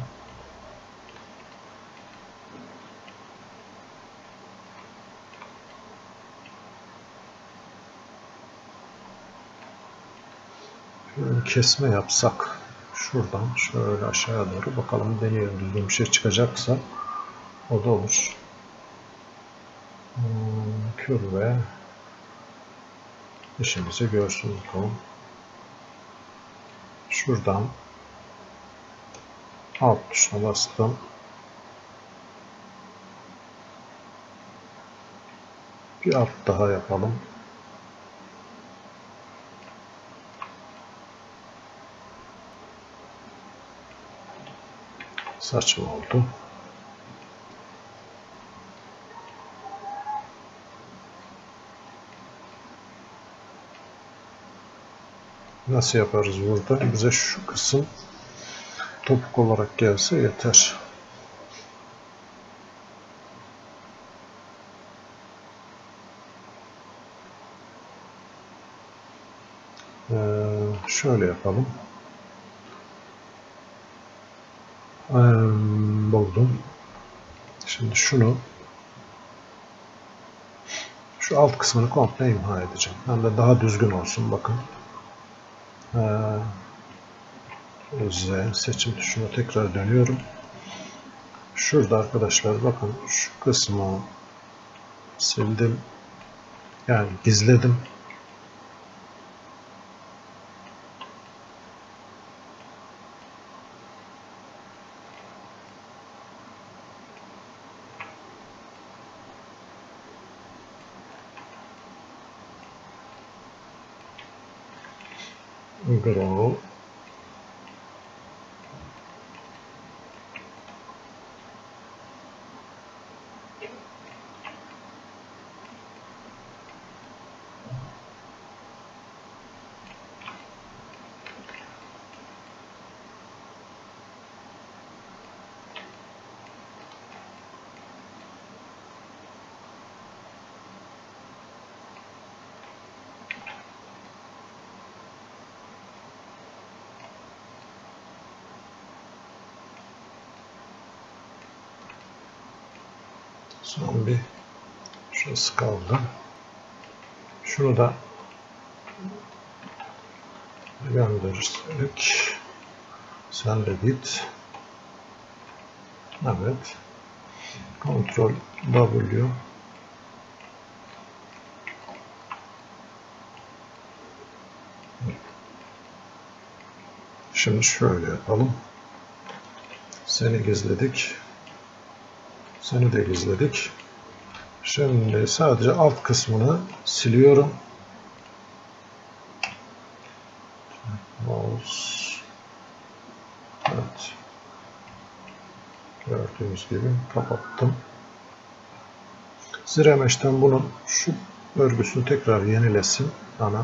kesme yapsak şuradan şöyle aşağıya doğru bakalım, deneyelim, düzgün bir şey çıkacaksa o da olur. Hmm, kür ve işimizi görsün bakalım. Şuradan alt tuşuna bastım. Bir alt daha yapalım. Saçma oldu. Nasıl yaparız burada? Bize şu kısım topuk olarak gelse yeter. Ee, şöyle yapalım. Ee, buldum. Şimdi şunu, şu alt kısmını komple imha edeceğim. Hem de daha düzgün olsun. Bakın. Ee, Z seçim tuşuna tekrar dönüyorum. Şurada arkadaşlar bakın, şu kısmı sildim. Yani gizledim. Grow. Son bir şurası kaldı. Şunu da gönderirsek, sen de git. Evet. Ctrl W. Şimdi şöyle yapalım. Seni gizledik. Seni de gizledik. Şimdi sadece alt kısmını siliyorum. Mouse. Evet. Gördüğünüz gibi kapattım. Ziremeş'ten bunun şu örgüsünü tekrar yenilesin bana.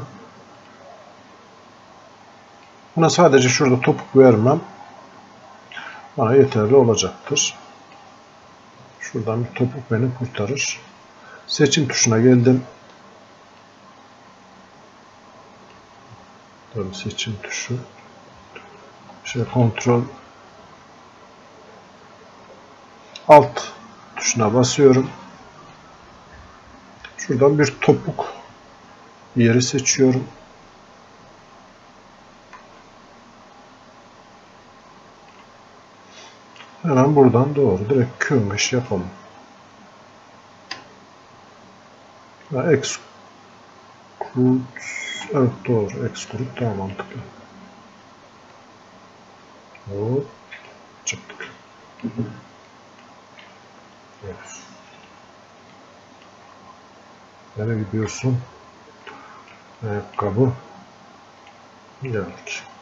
Buna sadece şurada topuk vermem bana yeterli olacaktır. Şuradan bir topuk beni kurtarır. Seçim tuşuna geldim. Tabii seçim tuşu. Şey, kontrol alt tuşuna basıyorum. Şuradan bir topuk yeri seçiyorum. Hemen buradan doğru direkt Q-Mesh yapalım. Ve Extrude, evet doğru, Extrude daha mantıklı. Hop, çıktık. Evet. Nereye gidiyorsun? Ayakkabı. Geldik.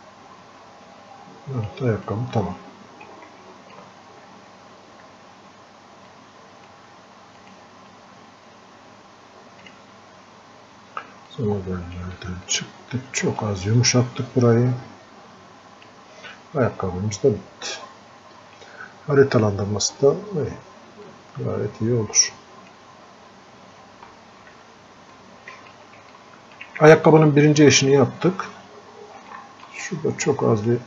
Evet, ayakkabı tamam. Sonra bölümlerden çıktık. Çok az yumuşattık burayı. Ayakkabımız da bitti. Haritalandırması da iyi. Gayet iyi olur. Ayakkabının birinci eşini yaptık. Şurada çok az bir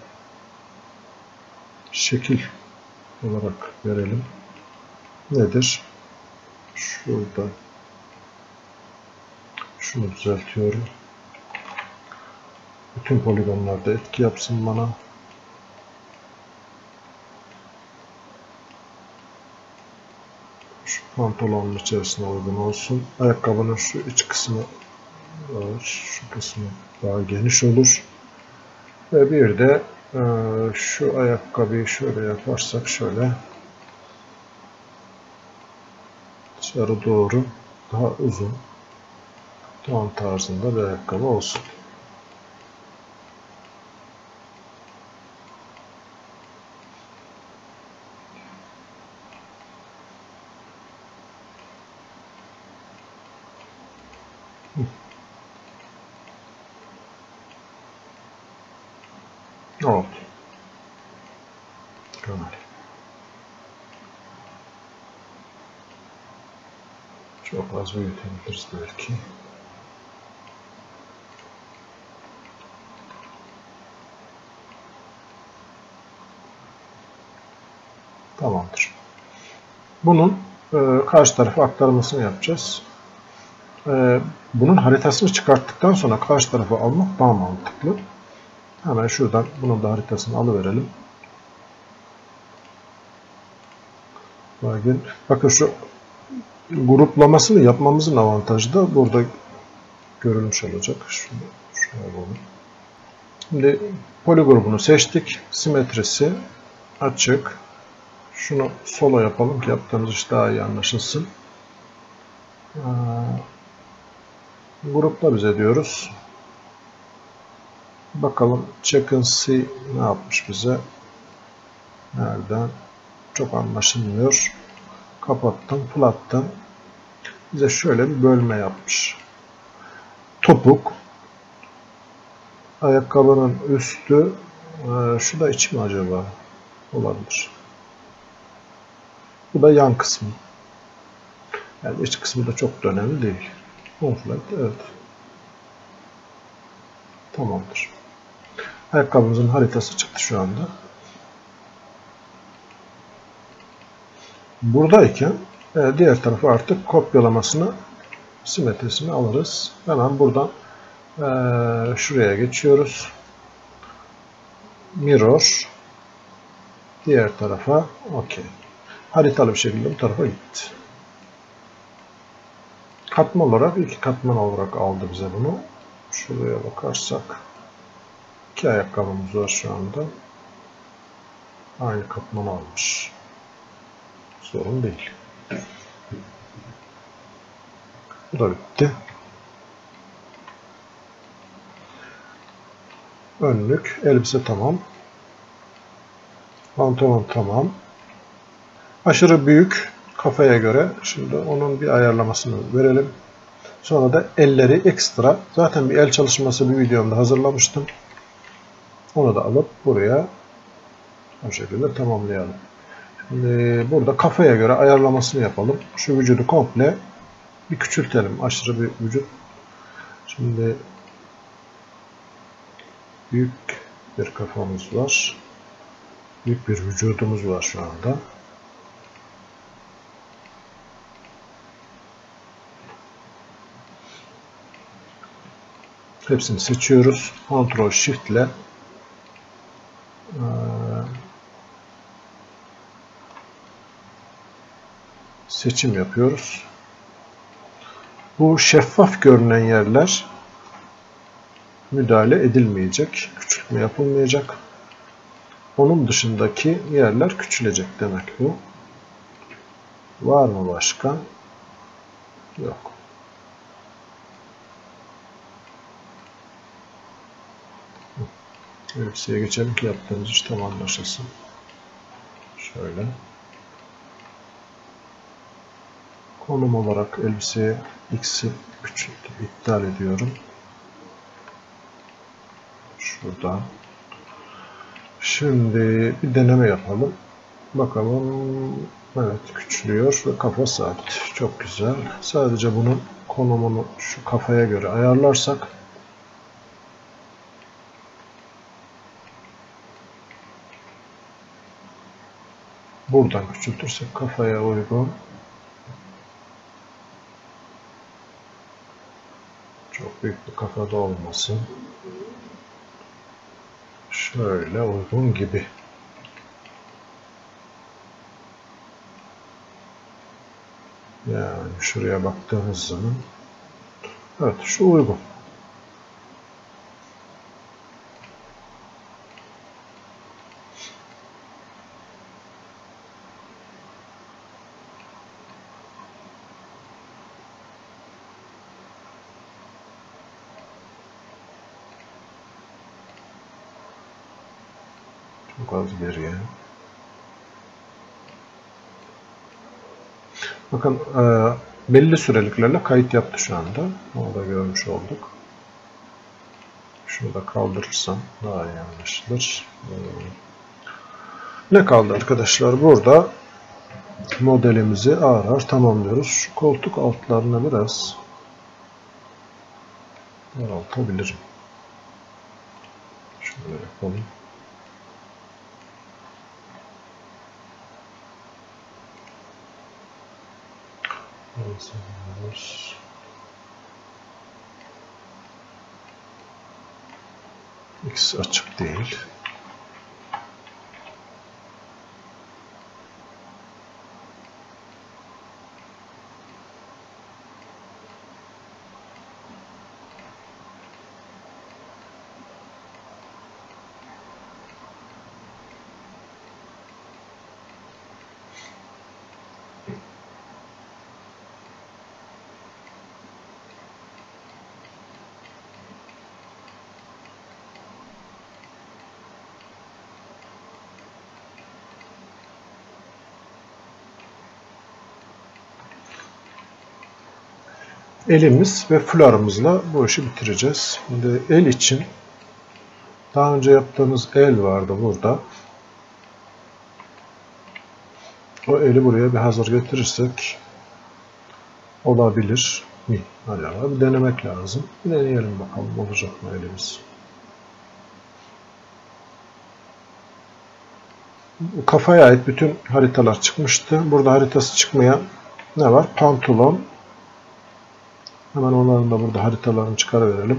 şekil olarak verelim. Nedir? Şurada şunu düzeltiyorum. Bütün poligonlarda etki yapsın bana. Şu pantolonun içerisine uygun olsun. Ayakkabının şu iç kısmı, şu kısmı daha geniş olur. Ve bir de şu ayakkabıyı şöyle yaparsak, şöyle dışarı doğru daha uzun, ton tarzında bir ayakkabı olsun. Oldu. Güzel. Çok az büyütebiliriz belki. Tamamdır. Bunun e, karşı tarafa aktarmasını yapacağız. E, bunun haritasını çıkarttıktan sonra karşı tarafa almak daha mantıklı. Hemen şuradan bunun da haritasını alıverelim. Bakın, bakın şu gruplamasını yapmamızın avantajı da burada görülmüş olacak. Şunu şöyle alalım. Şimdi poli grubunu seçtik. Simetrisi açık. Şunu solo yapalım ki yaptığımız iş daha iyi anlaşılsın. Ee, grupla bize diyoruz. Bakalım check and see ne yapmış bize. Nereden? Çok anlaşılmıyor. Kapattım, flattım. Bize şöyle bir bölme yapmış. Topuk. Ayakkabının üstü. E, şu da içi mi acaba? Olabilir. Bu da yan kısmı. Yani iç kısmı da çok da önemli değil. Konflet, evet. Tamamdır. Ayakkabımızın haritası çıktı şu anda. Buradayken e, diğer tarafa artık kopyalamasını, simetrisini alırız. Hemen buradan e, şuraya geçiyoruz. Mirror. Diğer tarafa. Okey. Haritalı bir şekilde bu tarafa gitti. Katman olarak, iki katman olarak aldı bize bunu. Şuraya bakarsak iki ayakkabımız var şu anda. Aynı katmanı almış. Sorun değil. Bu da bitti. Önlük, elbise tamam. Pantolon tamam. Aşırı büyük kafaya göre. Şimdi onun bir ayarlamasını verelim. Sonra da elleri ekstra. Zaten bir el çalışması bir videomda hazırlamıştım. Onu da alıp buraya o şekilde tamamlayalım. Şimdi burada kafaya göre ayarlamasını yapalım. Şu vücudu komple bir küçültelim. Aşırı bir vücut. Şimdi büyük bir kafamız var. Büyük bir vücudumuz var şu anda. Hepsini seçiyoruz. Ctrl Shift ile seçim yapıyoruz. Bu şeffaf görünen yerler müdahale edilmeyecek. Küçültme yapılmayacak. Onun dışındaki yerler küçülecek demek bu. Var mı başka? Yok. Elbiseye geçelim ki yaptığımız iş tam anlaşılsın. Şöyle. Konum olarak elbiseye X'i küçülttü. İptal ediyorum. Şurada. Şimdi bir deneme yapalım. Bakalım. Evet, küçülüyor ve kafa sabit. Çok güzel. Sadece bunun konumunu şu kafaya göre ayarlarsak buradan küçültürsek kafaya uygun. Çok büyük bir kafada olmasın. Şöyle uygun gibi. Yani şuraya baktığımız zaman evet şu uygun. Çok az geriye. Bakın e, belli süreliklerle kayıt yaptı şu anda. Onu da görmüş olduk. Şunu da kaldırırsam daha iyi anlaşılır. E, ne kaldı arkadaşlar? Burada modelimizi ağır ağır tamamlıyoruz. Şu koltuk altlarına biraz daraltabilirim. Şöyle yapalım. X açık değil. Elimiz ve fularımızla bu işi bitireceğiz. Şimdi el için daha önce yaptığımız el vardı burada. O eli buraya bir hazır getirirsek olabilir mi? Acaba bir denemek lazım. Bir deneyelim bakalım olacak mı elimiz. Kafaya ait bütün haritalar çıkmıştı. Burada haritası çıkmayan ne var? Pantolon. Hemen onların da burada haritalarını çıkarıverelim.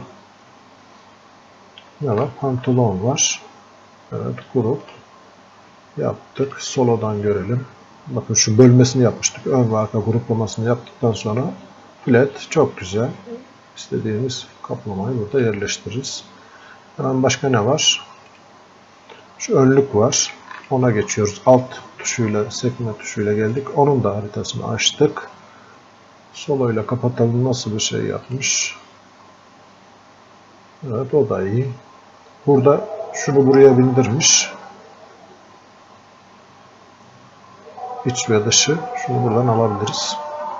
Ne var? Pantolon var. Evet, grup yaptık. Solodan görelim. Bakın şu bölmesini yapmıştık. Ön ve arka gruplamasını yaptıktan sonra flat çok güzel. İstediğimiz kaplamayı burada yerleştiririz. Hemen başka ne var? Şu önlük var. Ona geçiyoruz. Alt tuşuyla, sekme tuşuyla geldik. Onun da haritasını açtık. Solo ile kapatalım. Nasıl bir şey yapmış? Evet, o da iyi. Burada şunu buraya bindirmiş. İç ve dışı. Şunu buradan alabiliriz.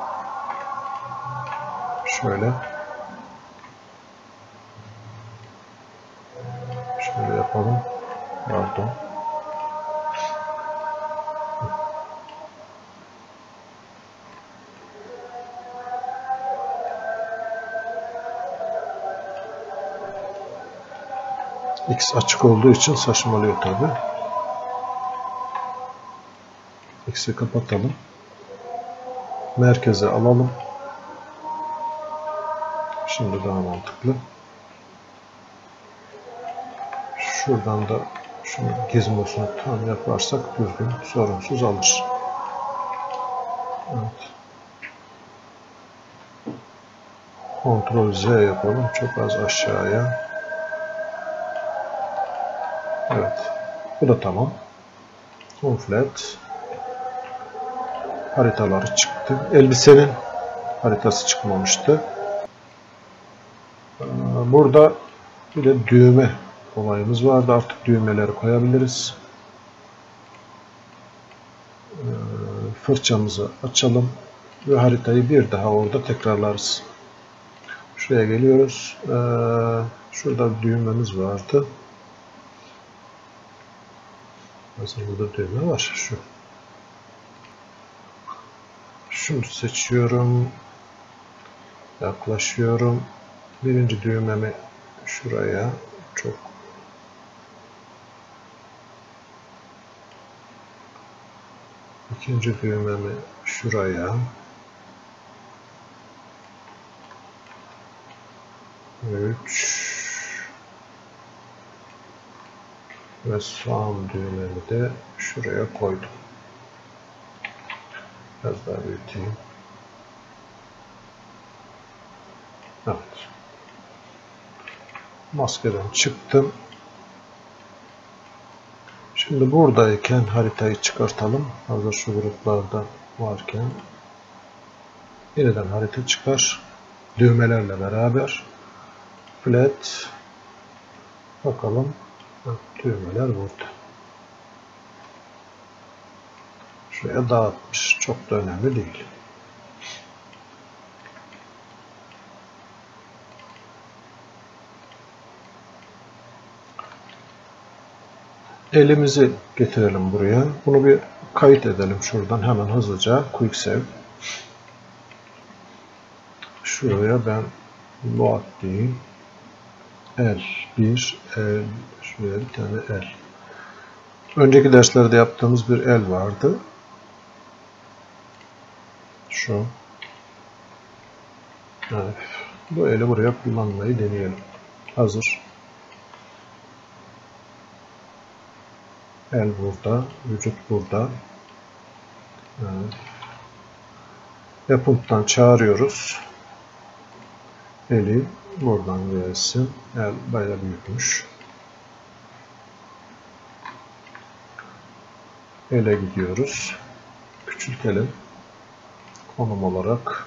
Şöyle. Şöyle yapalım. Pardon. X açık olduğu için saçmalıyor tabi. X'i kapatalım. Merkeze alalım. Şimdi daha mantıklı. Şuradan da şunu gizmosunu tam yaparsak düzgün, sorunsuz alır. Evet. Ctrl Z yapalım. Çok az aşağıya. Evet. Bu da tamam. Flat. Haritaları çıktı. Elbisenin haritası çıkmamıştı. Burada bir de düğme olayımız vardı. Artık düğmeleri koyabiliriz. Fırçamızı açalım ve haritayı bir daha orada tekrarlarız. Şuraya geliyoruz. Şurada düğmemiz vardı. Mesela burada düğme var. Şu. Şunu seçiyorum. Yaklaşıyorum. Birinci düğmemi şuraya çok ikinci düğmemi şuraya üç Ve soğan düğümleri de şuraya koydum. Biraz daha büyüteyim. Evet. Maskeden çıktım. Şimdi buradayken haritayı çıkartalım. Hazır şu gruplarda varken. Yeniden harita çıkar. Düğmelerle beraber. Flat. Bakalım. Düğmeler burada. Şuraya dağıtmış. Çok da önemli değil. Elimizi getirelim buraya. Bunu bir kayıt edelim şuradan hemen hızlıca. Quick Save. Şuraya ben load diyeyim. L bir, L, şuraya bir tane L. Önceki derslerde yaptığımız bir L vardı. Şu. Evet. Bu L'i buraya kullanmayı deneyelim. Hazır. El burada, vücut burada. Evet. Apple'dan çağırıyoruz. Eli buradan gelsin. El bayağı büyükmüş. Ele gidiyoruz. Küçültelim. Konum olarak.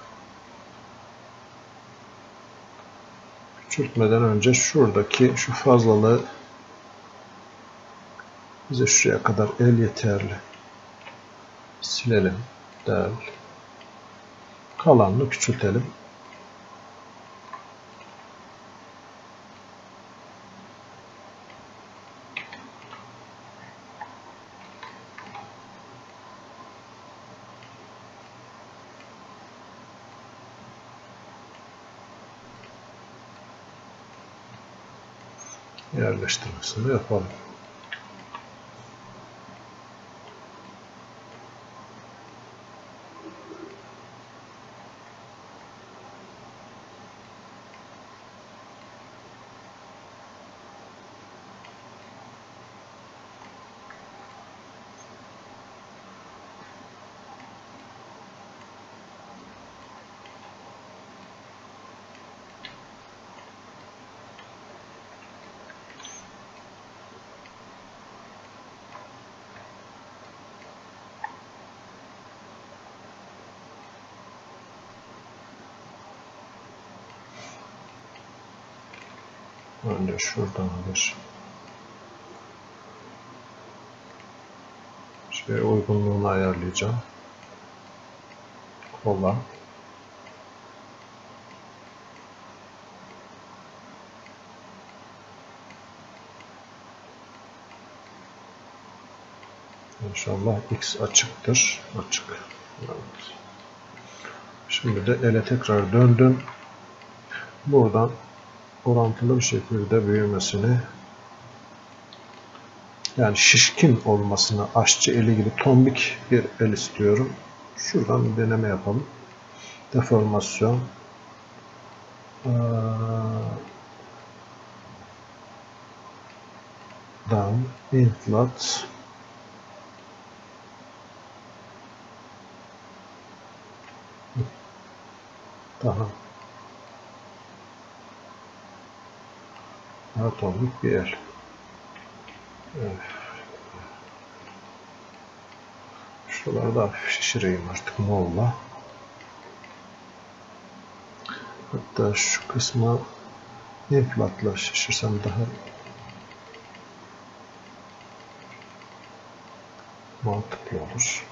Küçültmeden önce şuradaki şu fazlalığı bize şuraya kadar el yeterli. Silelim. Del. Kalanını küçültelim. Yerleştirmesini yapalım. Önce şuradan bir şey uygunluğunu ayarlayacağım. Kola. İnşallah X açıktır. Açık. Evet. Şimdi de ele tekrar döndüm. Buradan orantılı bir şekilde büyümesini, yani şişkin olmasını, aşçı eli gibi tombik bir el istiyorum. Şuradan bir deneme yapalım. Deformasyon. Down. Inflat. Daha. Daha tombik bir el. Evet. Şuraları da hafif şişireyim artık molla. Hatta şu kısmı inflatla şişirsem daha mantıklı olur.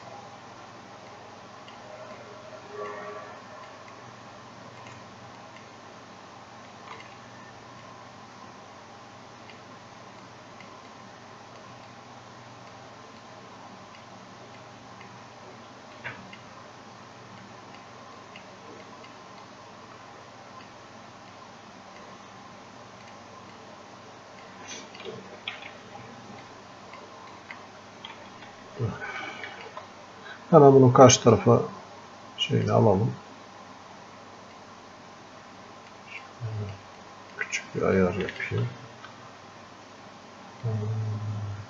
Hemen bunu karşı tarafa şeyini alalım. Küçük bir ayar yapayım.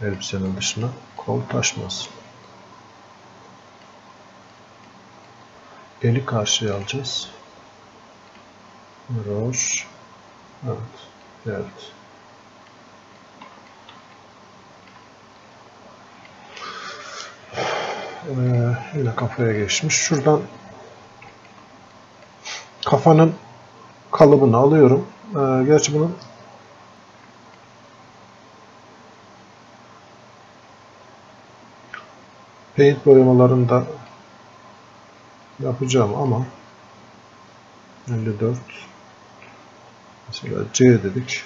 Elbisenin dışına kol taşmasın. Eli karşıya alacağız. Mirror. Evet. Evet. Ee, yine kafaya geçmiş. Şuradan kafanın kalıbını alıyorum. Ee, gerçi bunun paint boyamalarında yapacağım ama elli dört mesela C dedik.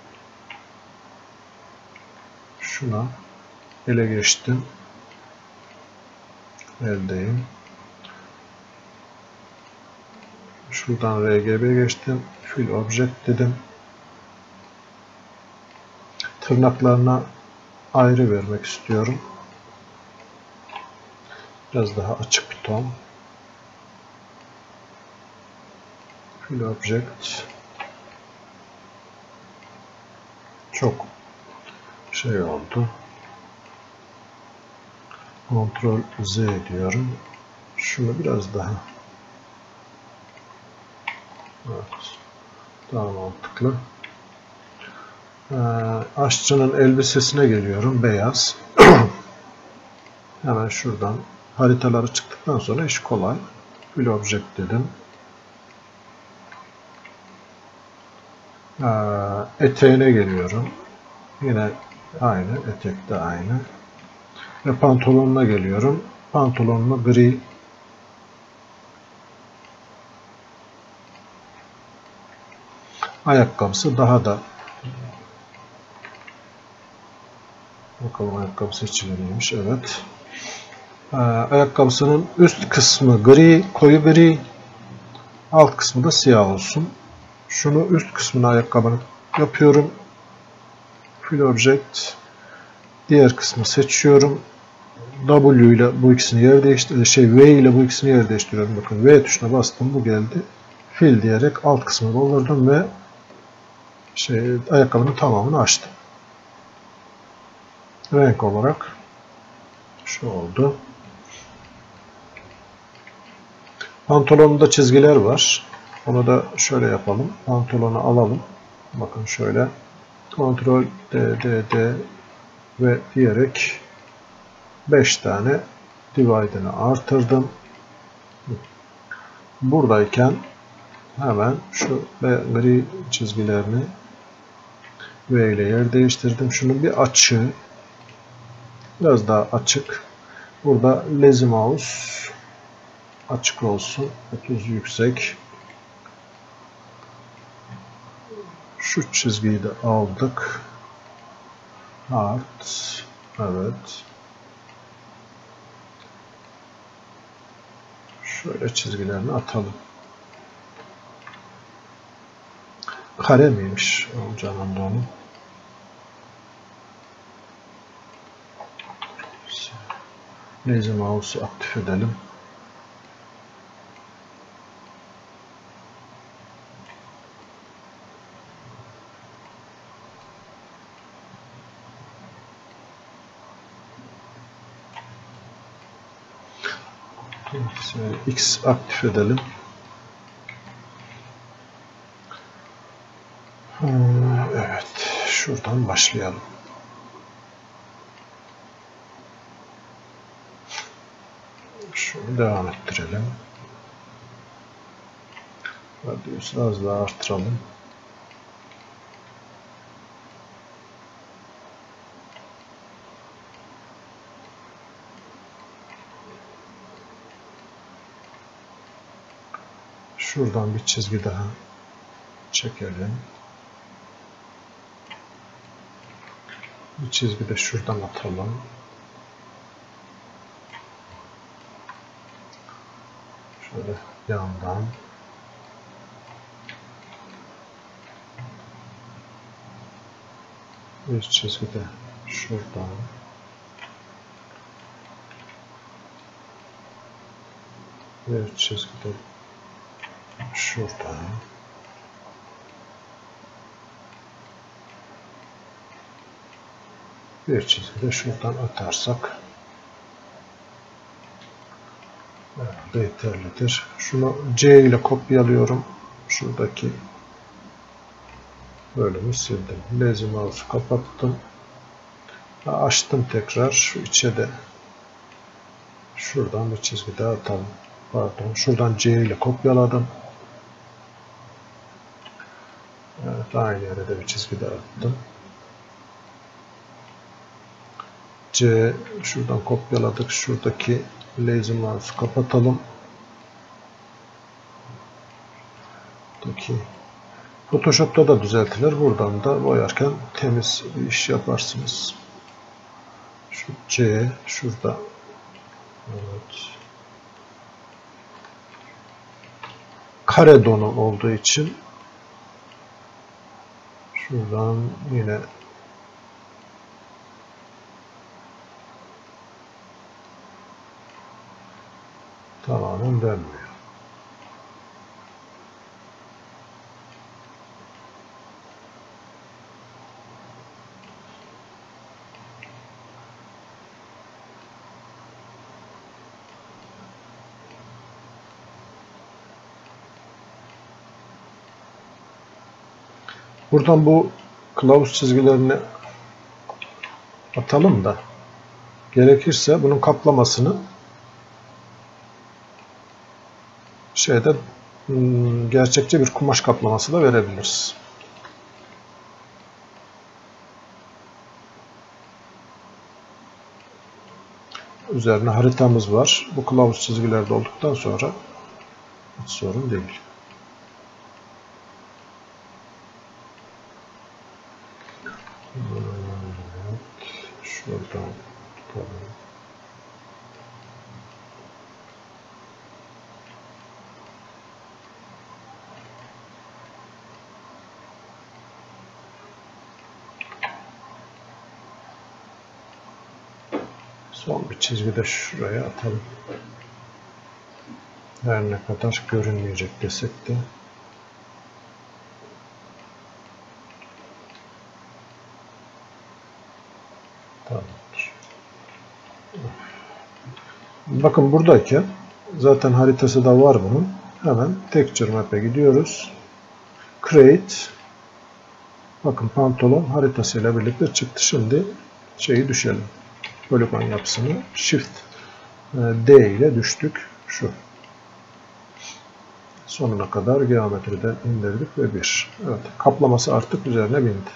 Şuna ele geçtim. Eldeyim. Şuradan R G B geçtim. Fill Object dedim. Tırnaklarına ayrı vermek istiyorum. Biraz daha açık bir ton. Fill Object. Çok şey oldu. Ctrl Z diyorum. Şunu biraz daha. Evet. Daha mantıklı. Ee, aşçının elbisesine geliyorum. Beyaz. Hemen şuradan haritaları çıktıktan sonra iş kolay. Fill Object dedim. Ee, eteğine geliyorum. Yine aynı. Etek de aynı. Ve pantolonuna geliyorum. Pantolonunu gri. Ayakkabısı daha da. Bakalım ayakkabısı seçilmiş. Evet. Ee, ayakkabısının üst kısmı gri, koyu gri. Alt kısmı da siyah olsun. Şunu üst kısmına ayakkabını yapıyorum. Fill Object. Diğer kısmı seçiyorum. W ile bu ikisini yer değiştiriyorum. Şey V ile bu ikisini yer değiştiriyorum. Bakın V tuşuna bastım. Bu geldi. Fill diyerek alt kısmını doldurdum ve şey ayakkabının tamamını açtım. Renk olarak şu oldu. Pantolonunda çizgiler var. Onu da şöyle yapalım. Pantolonu alalım. Bakın şöyle. Ctrl D D D ve diyerek beş tane divide'ını artırdım. Buradayken hemen şu gri çizgilerini V ile yer değiştirdim. Şunun bir açığı biraz daha açık. Burada lazy mouse açık olsun. otuz yüksek. Şu çizgiyi de aldık. Hard. Evet. Şöyle çizgilerini atalım. Kare miymiş? Olacağım da onu. Lazy mouse'u aktif edelim. X aktif edelim. Evet. Şuradan başlayalım. Şunu devam ettirelim. Radyosu az daha artıralım. Şuradan bir çizgi daha çekelim. Bir çizgi de şuradan atalım. Şöyle yandan. Bir çizgi de şuradan. Bir çizgi de şuradan. Bir çizgi de şuradan atarsak evet, yeterlidir. Şunu C ile kopyalıyorum. Şuradaki bölümü sildim. Lazy mouse'u kapattım. Açtım tekrar. Şu içe de şuradan bir çizgi daha atalım. Pardon. Şuradan C ile kopyaladım. Evet, aynı yere de bir çizgi daha attım. C şuradan kopyaladık. Şuradaki lazy mouse'u kapatalım. Buradaki Photoshop'ta da düzeltilir. Buradan da boyarken temiz bir iş yaparsınız. Şu C şurada. Evet. Kare donu olduğu için şuradan yine tamamen dönmüyor. Buradan bu kılavuz çizgilerini atalım da gerekirse bunun kaplamasını şeyde gerçekçi bir kumaş kaplaması da verebiliriz. Üzerine haritamız var. Bu kılavuz çizgileri de olduktan sonra hiç sorun değil. Evet, şuradan tutalım. Son bir çizgi de şuraya atalım. Her ne kadar görünmeyecek desek de. Tamamdır. Bakın buradayken zaten haritası da var bunun. Hemen Texture Map'e gidiyoruz. Create. Bakın pantolon haritasıyla birlikte çıktı. Şimdi şeyi düşelim. Poligon yapısını Shift D ile düştük. Şu. Sonuna kadar geometriden indirdik ve bir. Evet. Kaplaması artık üzerine bindi.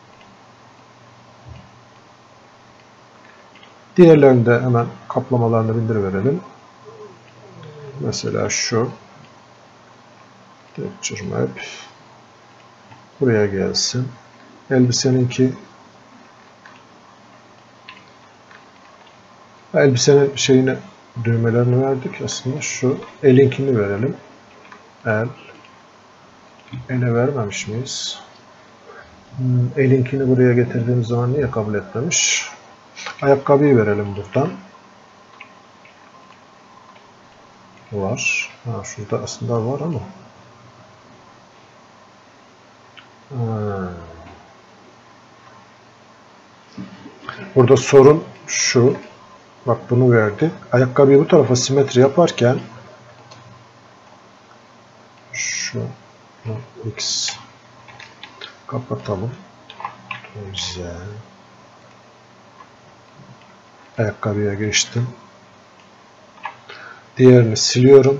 Diğerlerini de hemen kaplamalarını bindiriverelim. Mesela şu. Texture Map. Buraya gelsin. Elbiseninki elbisenin şeyini düğmelerini verdik. Aslında şu elinkini verelim. El. Ele vermemiş miyiz? Hmm, elinkini buraya getirdiğimiz zaman niye kabul etmemiş? Ayakkabıyı verelim buradan. Var. Ha, şurada aslında var ama. Ha. Burada sorun şu. Bak bunu verdi. Ayakkabıyı bu tarafa simetri yaparken şu X kapatalım. Güzel. Ayakkabıya geçtim. Diğerini siliyorum.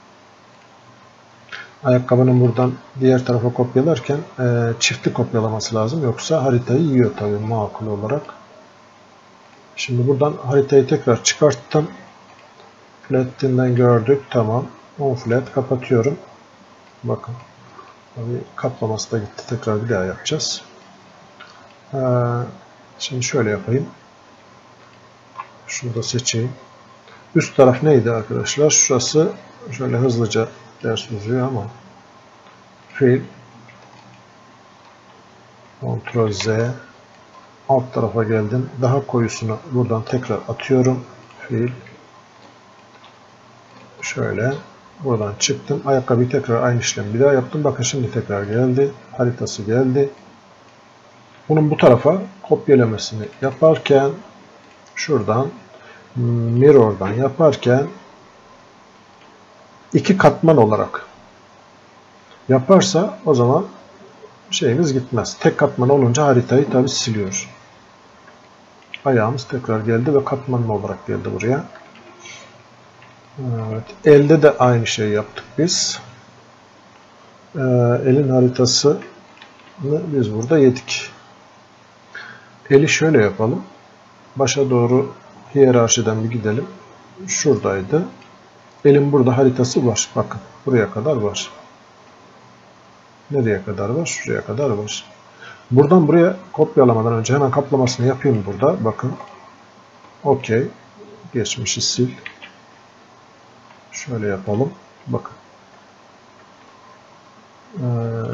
Ayakkabının buradan diğer tarafa kopyalarken e, çiftli kopyalaması lazım. Yoksa haritayı yiyor tabii makul olarak. Şimdi buradan haritayı tekrar çıkarttım. Flat'tinden gördük. Tamam. on flat kapatıyorum. Bakın. Tabii kaplaması da gitti. Tekrar bir daha yapacağız. Ee, şimdi şöyle yapayım. Şunu da seçeyim. Üst taraf neydi arkadaşlar? Şurası şöyle hızlıca ders uzuyor ama Fill Ctrl Z alt tarafa geldim. Daha koyusunu buradan tekrar atıyorum. Fill şöyle buradan çıktım. Ayakkabıyı tekrar aynı işlemi bir daha yaptım. Bakın şimdi tekrar geldi. Haritası geldi. Bunun bu tarafa kopyalemesini yaparken şuradan mirror'dan yaparken iki katman olarak yaparsa o zaman şeyimiz gitmez. Tek katman olunca haritayı tabi siliyor. Ayağımız tekrar geldi ve katmanlı olarak geldi buraya. Evet, elde de aynı şeyi yaptık biz. Ee, elin haritasını biz burada yedik. Eli şöyle yapalım. Başa doğru hiyerarşiden bir gidelim. Şuradaydı. Elin burada haritası var. Bakın buraya kadar var. Nereye kadar var? Şuraya kadar var. Buradan buraya kopyalamadan önce hemen kaplamasını yapayım burada. Bakın. Okey. Geçmişi sil. Şöyle yapalım. Bakın. Ee,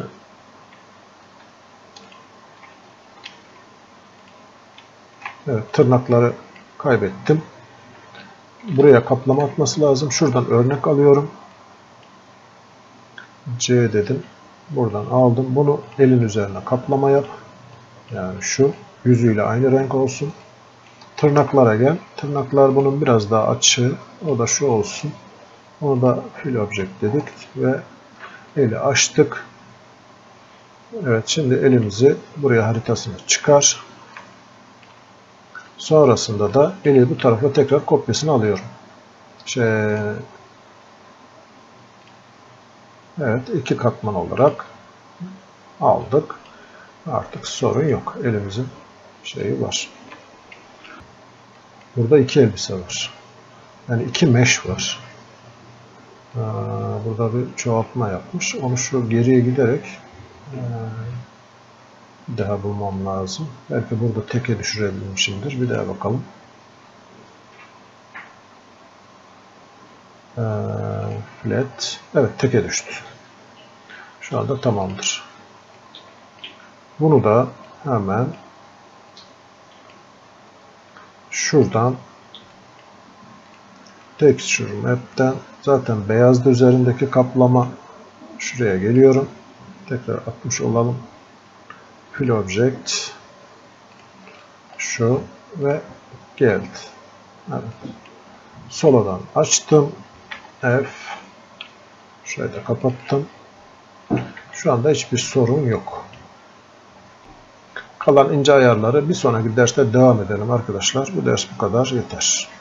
evet, tırnakları kaybettim. Buraya kaplama atması lazım. Şuradan örnek alıyorum. C dedim. Buradan aldım. Bunu elin üzerine kaplama yap. Yani şu yüzüyle aynı renk olsun. Tırnaklara gel. Tırnaklar bunun biraz daha açığı. O da şu olsun. Onu da fill object dedik ve eli açtık. Evet, şimdi elimizi buraya haritasını çıkar. Sonrasında da eli bu tarafa tekrar kopyasını alıyorum. Şey, evet, iki katman olarak aldık. Artık sorun yok. Elimizin şeyi var. Burada iki elbise var. Yani iki mesh var. Burada bir çoğaltma yapmış. Onu şu geriye giderek bir daha bulmam lazım. Belki burada teke düşürebilmişimdir. Bir daha bakalım. Flat. Evet, teke düştü. Şu anda tamamdır. Bunu da hemen şuradan Texture Map'ten zaten beyazdı üzerindeki kaplama. Şuraya geliyorum. Tekrar atmış olalım. Fill Object. Şu ve geldi. Evet. Solodan açtım. F. Şurayı da kapattım. Şu anda hiçbir sorun yok. Kalan ince ayarları bir sonraki derste devam edelim arkadaşlar. Bu ders bu kadar yeter.